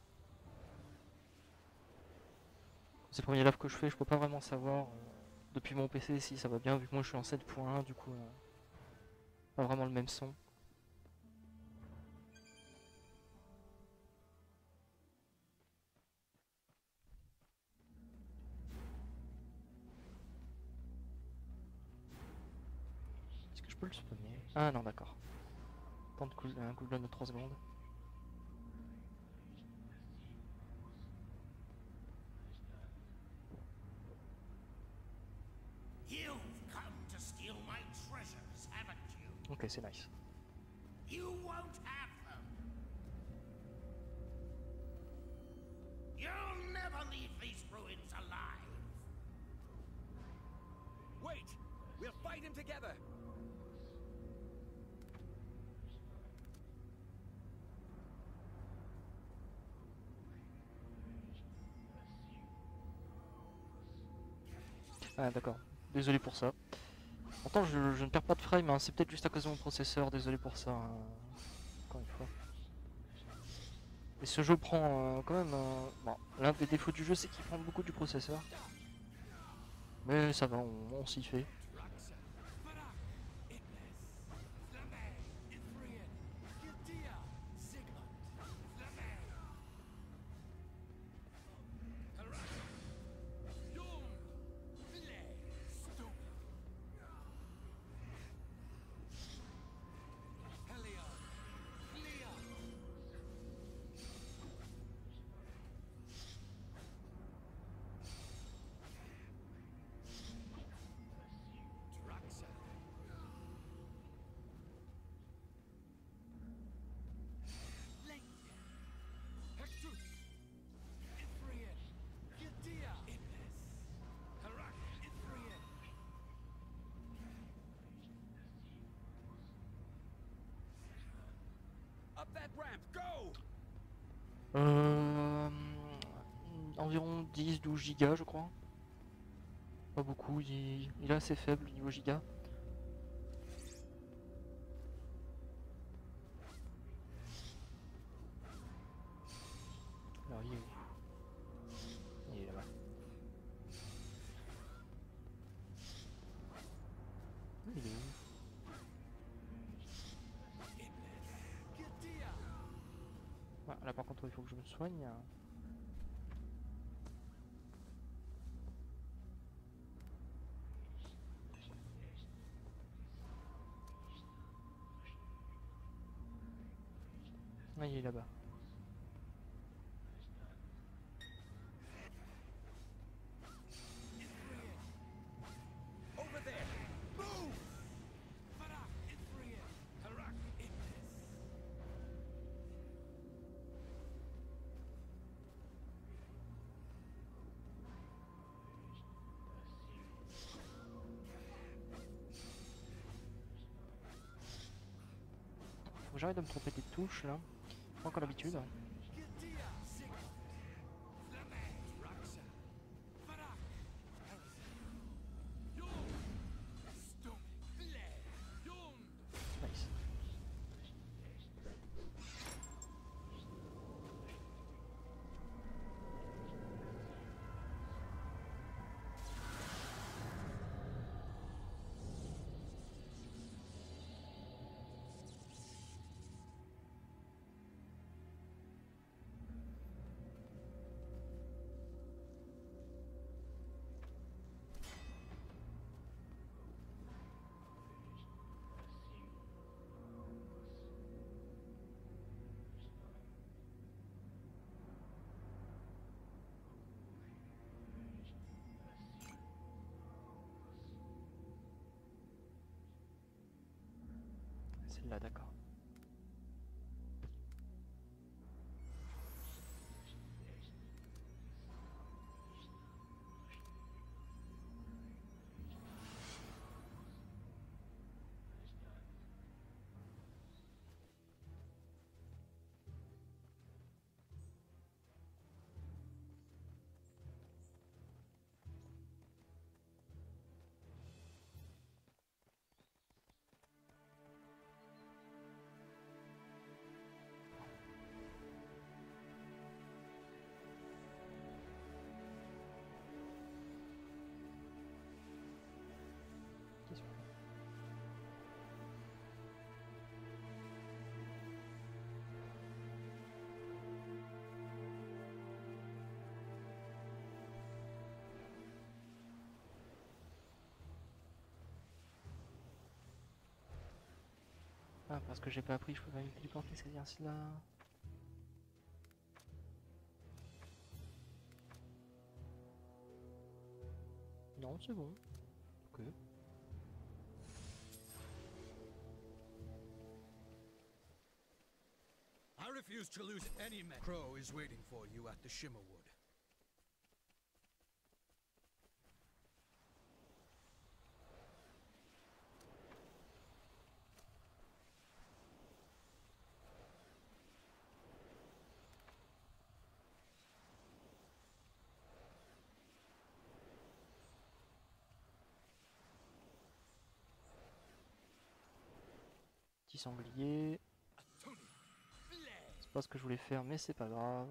C'est le premier live que je fais, je peux pas vraiment savoir depuis mon PC si ça va bien, vu que moi je suis en 7.1, du coup... pas vraiment le même son. Est-ce que je peux le spawner? Ah non, d'accord. Temps de un cooldown de 3 secondes. Ok, c'est nice. You won't have them. You'll never leave these ruins alive. Wait! We'll fight him together. Ah d'accord, désolé pour ça. Pourtant je ne perds pas de frame, hein. C'est peut-être juste à cause de mon processeur, désolé pour ça, hein. Encore une fois. Et ce jeu prend quand même... Bon, l'un des défauts du jeu c'est qu'il prend beaucoup du processeur. Mais ça va, on s'y fait. Environ 10-12 gigas je crois. Pas beaucoup, il est assez faible niveau giga. Alors il est où? Il est là-bas. Il est où? Ah, là par contre il faut que je me soigne. Ah, il est là-bas. Faut que j'arrête de me tromper des touches là. Pas encore l'habitude. Nice. Celle-là, d'accord. Ah, parce que j'ai pas appris, je peux pas me téléporter, c'est bien cela. Non, c'est bon. Ok. I refuse to lose any man. Crow is waiting for you at the Shimmerwood. sanglier. C'est pas ce que je voulais faire, mais c'est pas grave.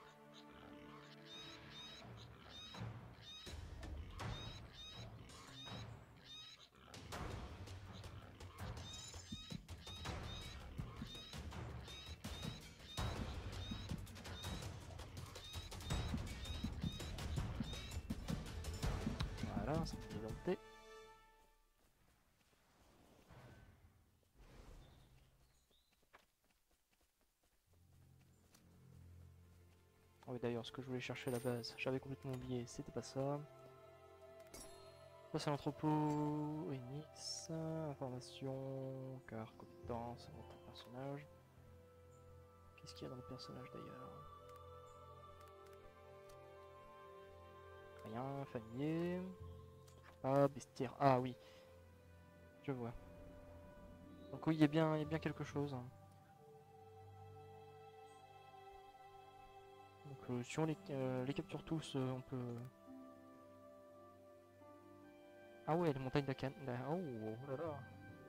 Voilà, ça me fait dompter. Ah oui, d'ailleurs, ce que je voulais chercher à la base, j'avais complètement oublié, c'était pas ça. Ça c'est l'entrepôt, Enix, information, car compétence, notre personnage. Qu'est-ce qu'il y a dans le personnage d'ailleurs? Rien, familier. Ah, bestiaire. Ah oui. Je vois. Donc oui, il y a bien quelque chose. Donc si on les capture tous, on peut... Ah ouais, les montagnes d'Akan... Oh là là.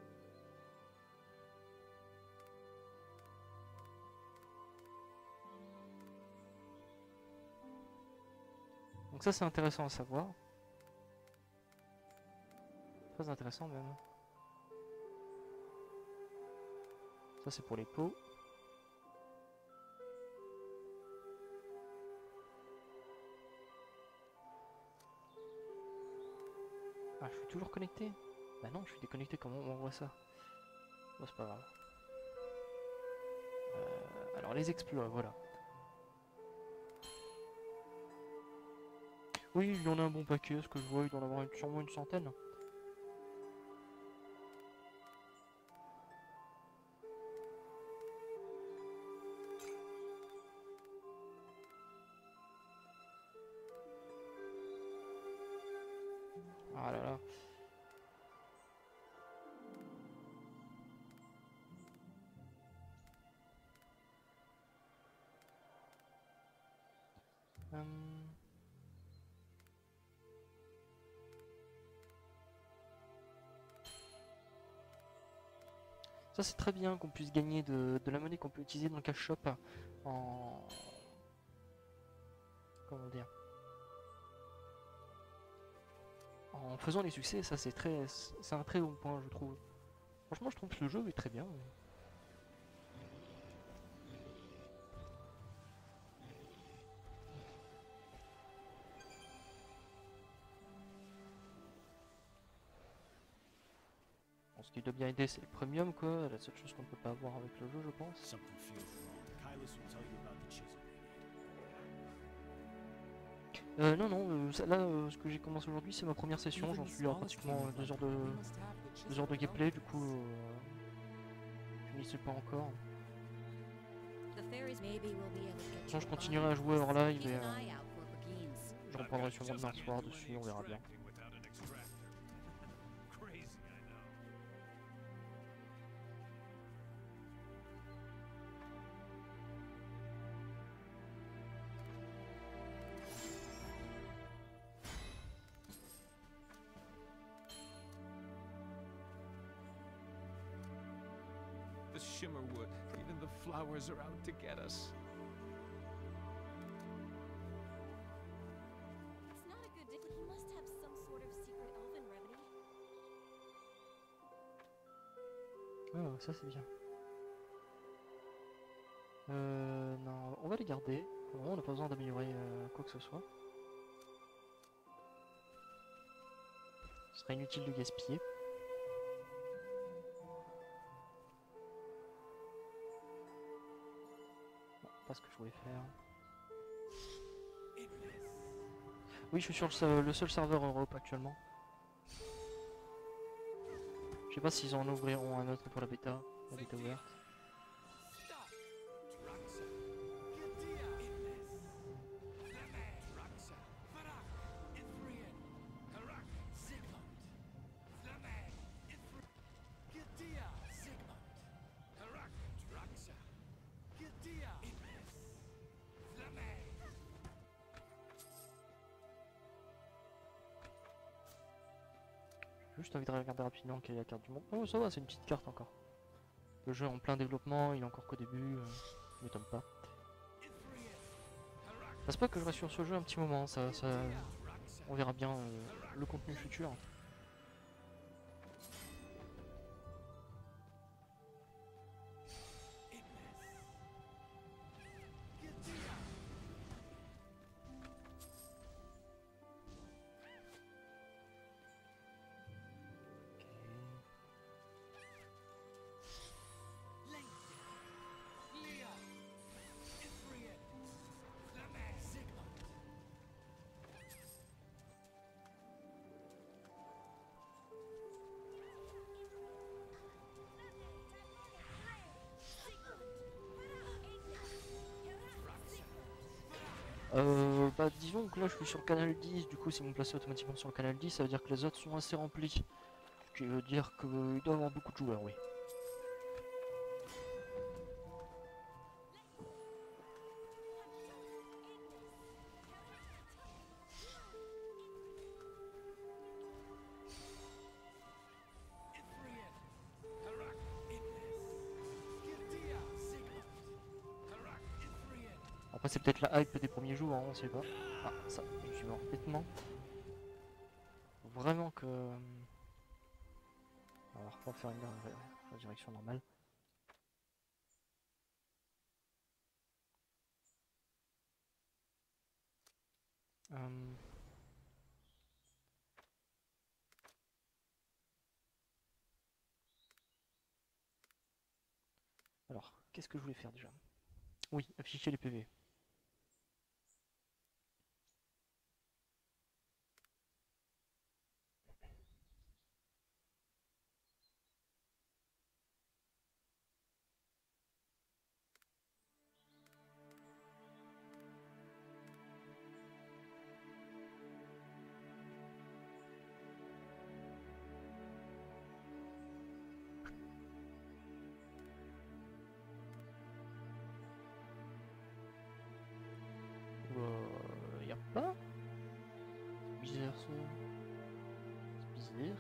Donc ça c'est intéressant à savoir. Très intéressant même. Ça c'est pour les pots. Ah, je suis toujours connecté? Bah non, je suis déconnecté, comment on voit ça? Bon, c'est pas grave. Alors les exploits, voilà. Oui, il y en a un bon paquet, ce que je vois, il doit en avoir sûrement une centaine. Ah là là. Ça c'est très bien qu'on puisse gagner de la monnaie qu'on peut utiliser dans le cash shop en... Comment dire? En faisant les succès, ça c'est un très bon point je trouve. Franchement je trouve que ce jeu est très bien. Bon, ce qui doit bien aider c'est le premium quoi, la seule chose qu'on peut pas avoir avec le jeu je pense. Non, là ce que j'ai commencé aujourd'hui c'est ma première session, j'en suis à pratiquement 2 heures de gameplay, du coup je n'y suis pas encore. Sinon je continuerai à jouer hors live et je reprendrai sûrement demain soir dessus, on verra bien. Shimmerwood, even the flowers are out to get us. It's not a good day. He must have some sort of secret elven remedy. Oh, ça c'est bien. Non, on va les garder. Pour le moment, on n'a pas besoin d'améliorer quoi que ce soit. Ce serait inutile de gaspiller. Pas ce que je voulais faire. Oui, je suis sur le seul serveur Europe actuellement. Je sais pas s'ils en ouvriront un autre pour la bêta ouverte. Juste envie de regarder rapidement quelle est la carte du monde. Oh ça va, c'est une petite carte encore. Le jeu est en plein développement, il est encore qu'au début, ne m'étonne pas. Ça se peut que je reste sur ce jeu un petit moment, on verra bien le contenu futur. Bah disons que là je suis sur le canal 10, du coup si vous me placez automatiquement sur le canal 10, ça veut dire que les autres sont assez remplis. Ce qui veut dire qu'il doit y avoir beaucoup de joueurs, oui. Après c'est peut-être la hype des premiers jours, hein, on sait pas. Ah ça, je suis mort bêtement. Vraiment que... On va refaire la direction normale. Alors, qu'est-ce que je voulais faire déjà? Oui, afficher les PV. Y a pas? C'est bizarre ça. C'est bizarre.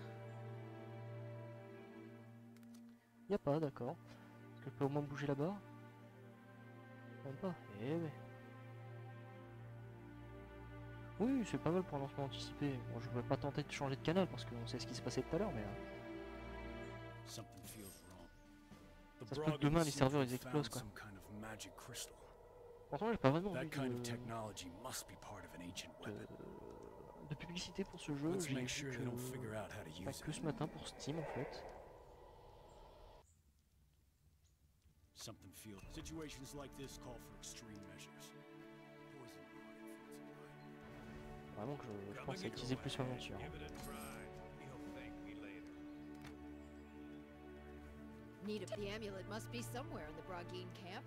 Y a pas, d'accord. Est-ce que je peux au moins bouger là-bas? Même pas. Eh ouais. Oui, c'est pas mal pour un lancement anticipé. Bon, je vais pas tenter de changer de canal parce qu'on sait ce qui s'est passé tout à l'heure, mais... Ça se peut que demain les serveurs ils explosent quoi. Pourtant j'ai pas vraiment envie de publicité pour ce jeu, j'ai vu que ce matin pour Steam en fait. Vraiment que je pense à utiliser plus l'aventure. Need of the amulet must be somewhere in the Bragine camp.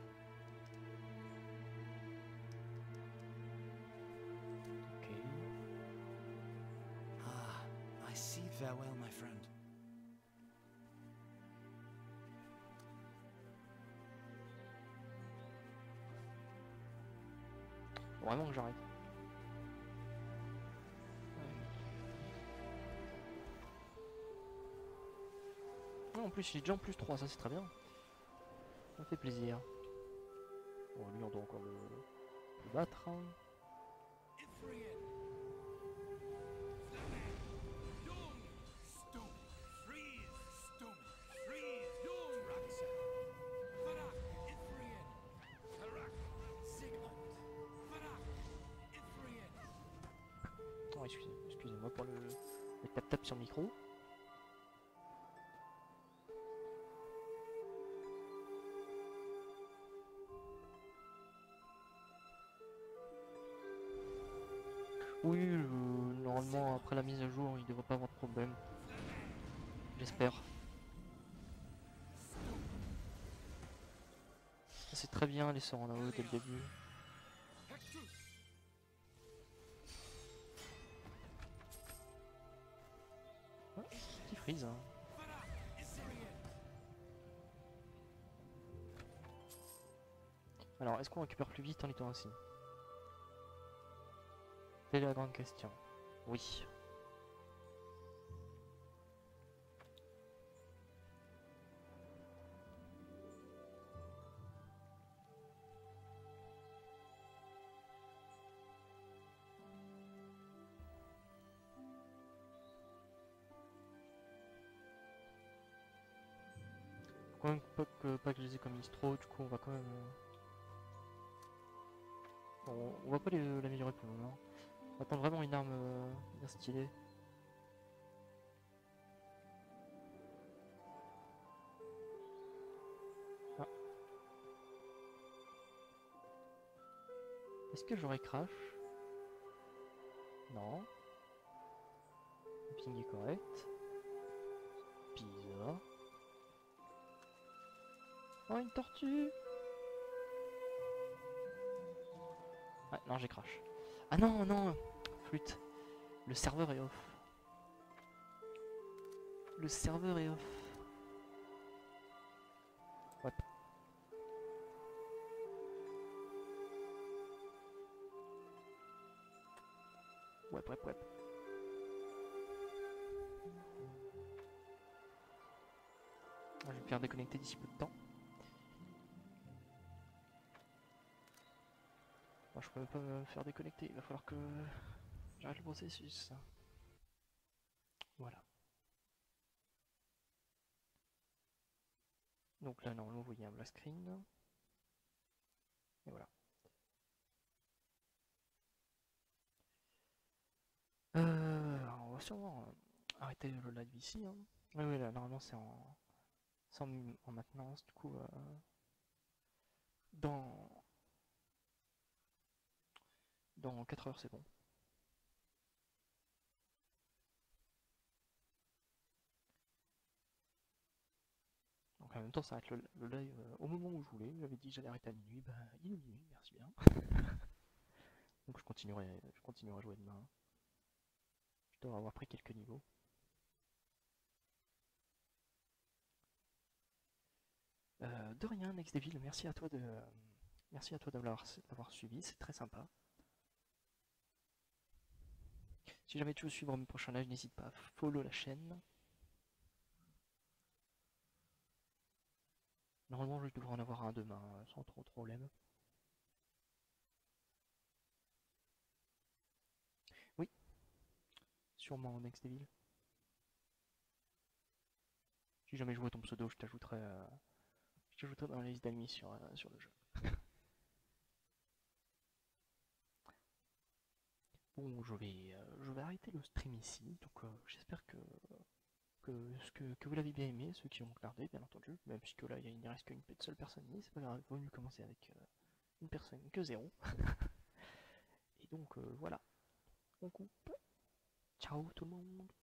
Okay. Ah, I see. Farewell, my friend. Vraiment que j'arrête. En plus il est déjà en plus 3, ça c'est très bien. Ça fait plaisir. Bon lui on doit encore le battre. Hein. Oh, excusez-moi pour le tap-tap sur le micro. Oui, normalement après la mise à jour, il devrait pas avoir de problème. J'espère. C'est très bien les sorts en AOE dès le début. Oh, petit freeze. Hein. Alors, est-ce qu'on récupère plus vite en étant assis? C'est la grande question. Oui. quand même pas que je les ai comme trop, du coup on va quand même... on va pas l'améliorer pour le moment. On va prendre vraiment une arme bien stylée. Ah. Est-ce que j'aurais crash? Non. Le ping est correct. Bizarre. Oh, une tortue! Ouais, non, j'ai crash. Ah non, non! Flûte. Le serveur est off. Le serveur est off. Ouais. Ouais. Je vais me faire déconnecter d'ici peu de temps. Moi, je peux même pas me faire déconnecter, il va falloir que j'arrête le processus. Voilà. Donc là, normalement, vous voyez un black screen. Et voilà. Alors, on va sûrement arrêter le live ici. Hein. Oui, là, normalement, c'est en maintenance. Du coup, dans 4 heures, c'est bon. Donc en même temps, ça arrête le live au moment où je voulais. J'avais dit que j'allais arrêter à minuit. Bah, il est minuit, merci bien. Donc je continuerai à jouer demain. Je dois avoir pris quelques niveaux. De rien, Next Devil, merci à toi d'avoir suivi, c'est très sympa. Si jamais tu veux suivre mes prochains lives, n'hésite pas à follow la chaîne. Normalement, je devrais en avoir un demain, sans trop de problème. Oui, sûrement Next Devil. Si jamais je vois ton pseudo, je t'ajouterai dans la liste d'amis sur le jeu. Bon, je vais arrêter le stream ici, donc j'espère que vous l'avez bien aimé, ceux qui ont regardé, bien entendu, même puisque là il ne reste qu'une seule personne, mais c'est pas grave, il vaut mieux commencer avec une personne que 0. Et donc voilà, on coupe. Ciao tout le monde.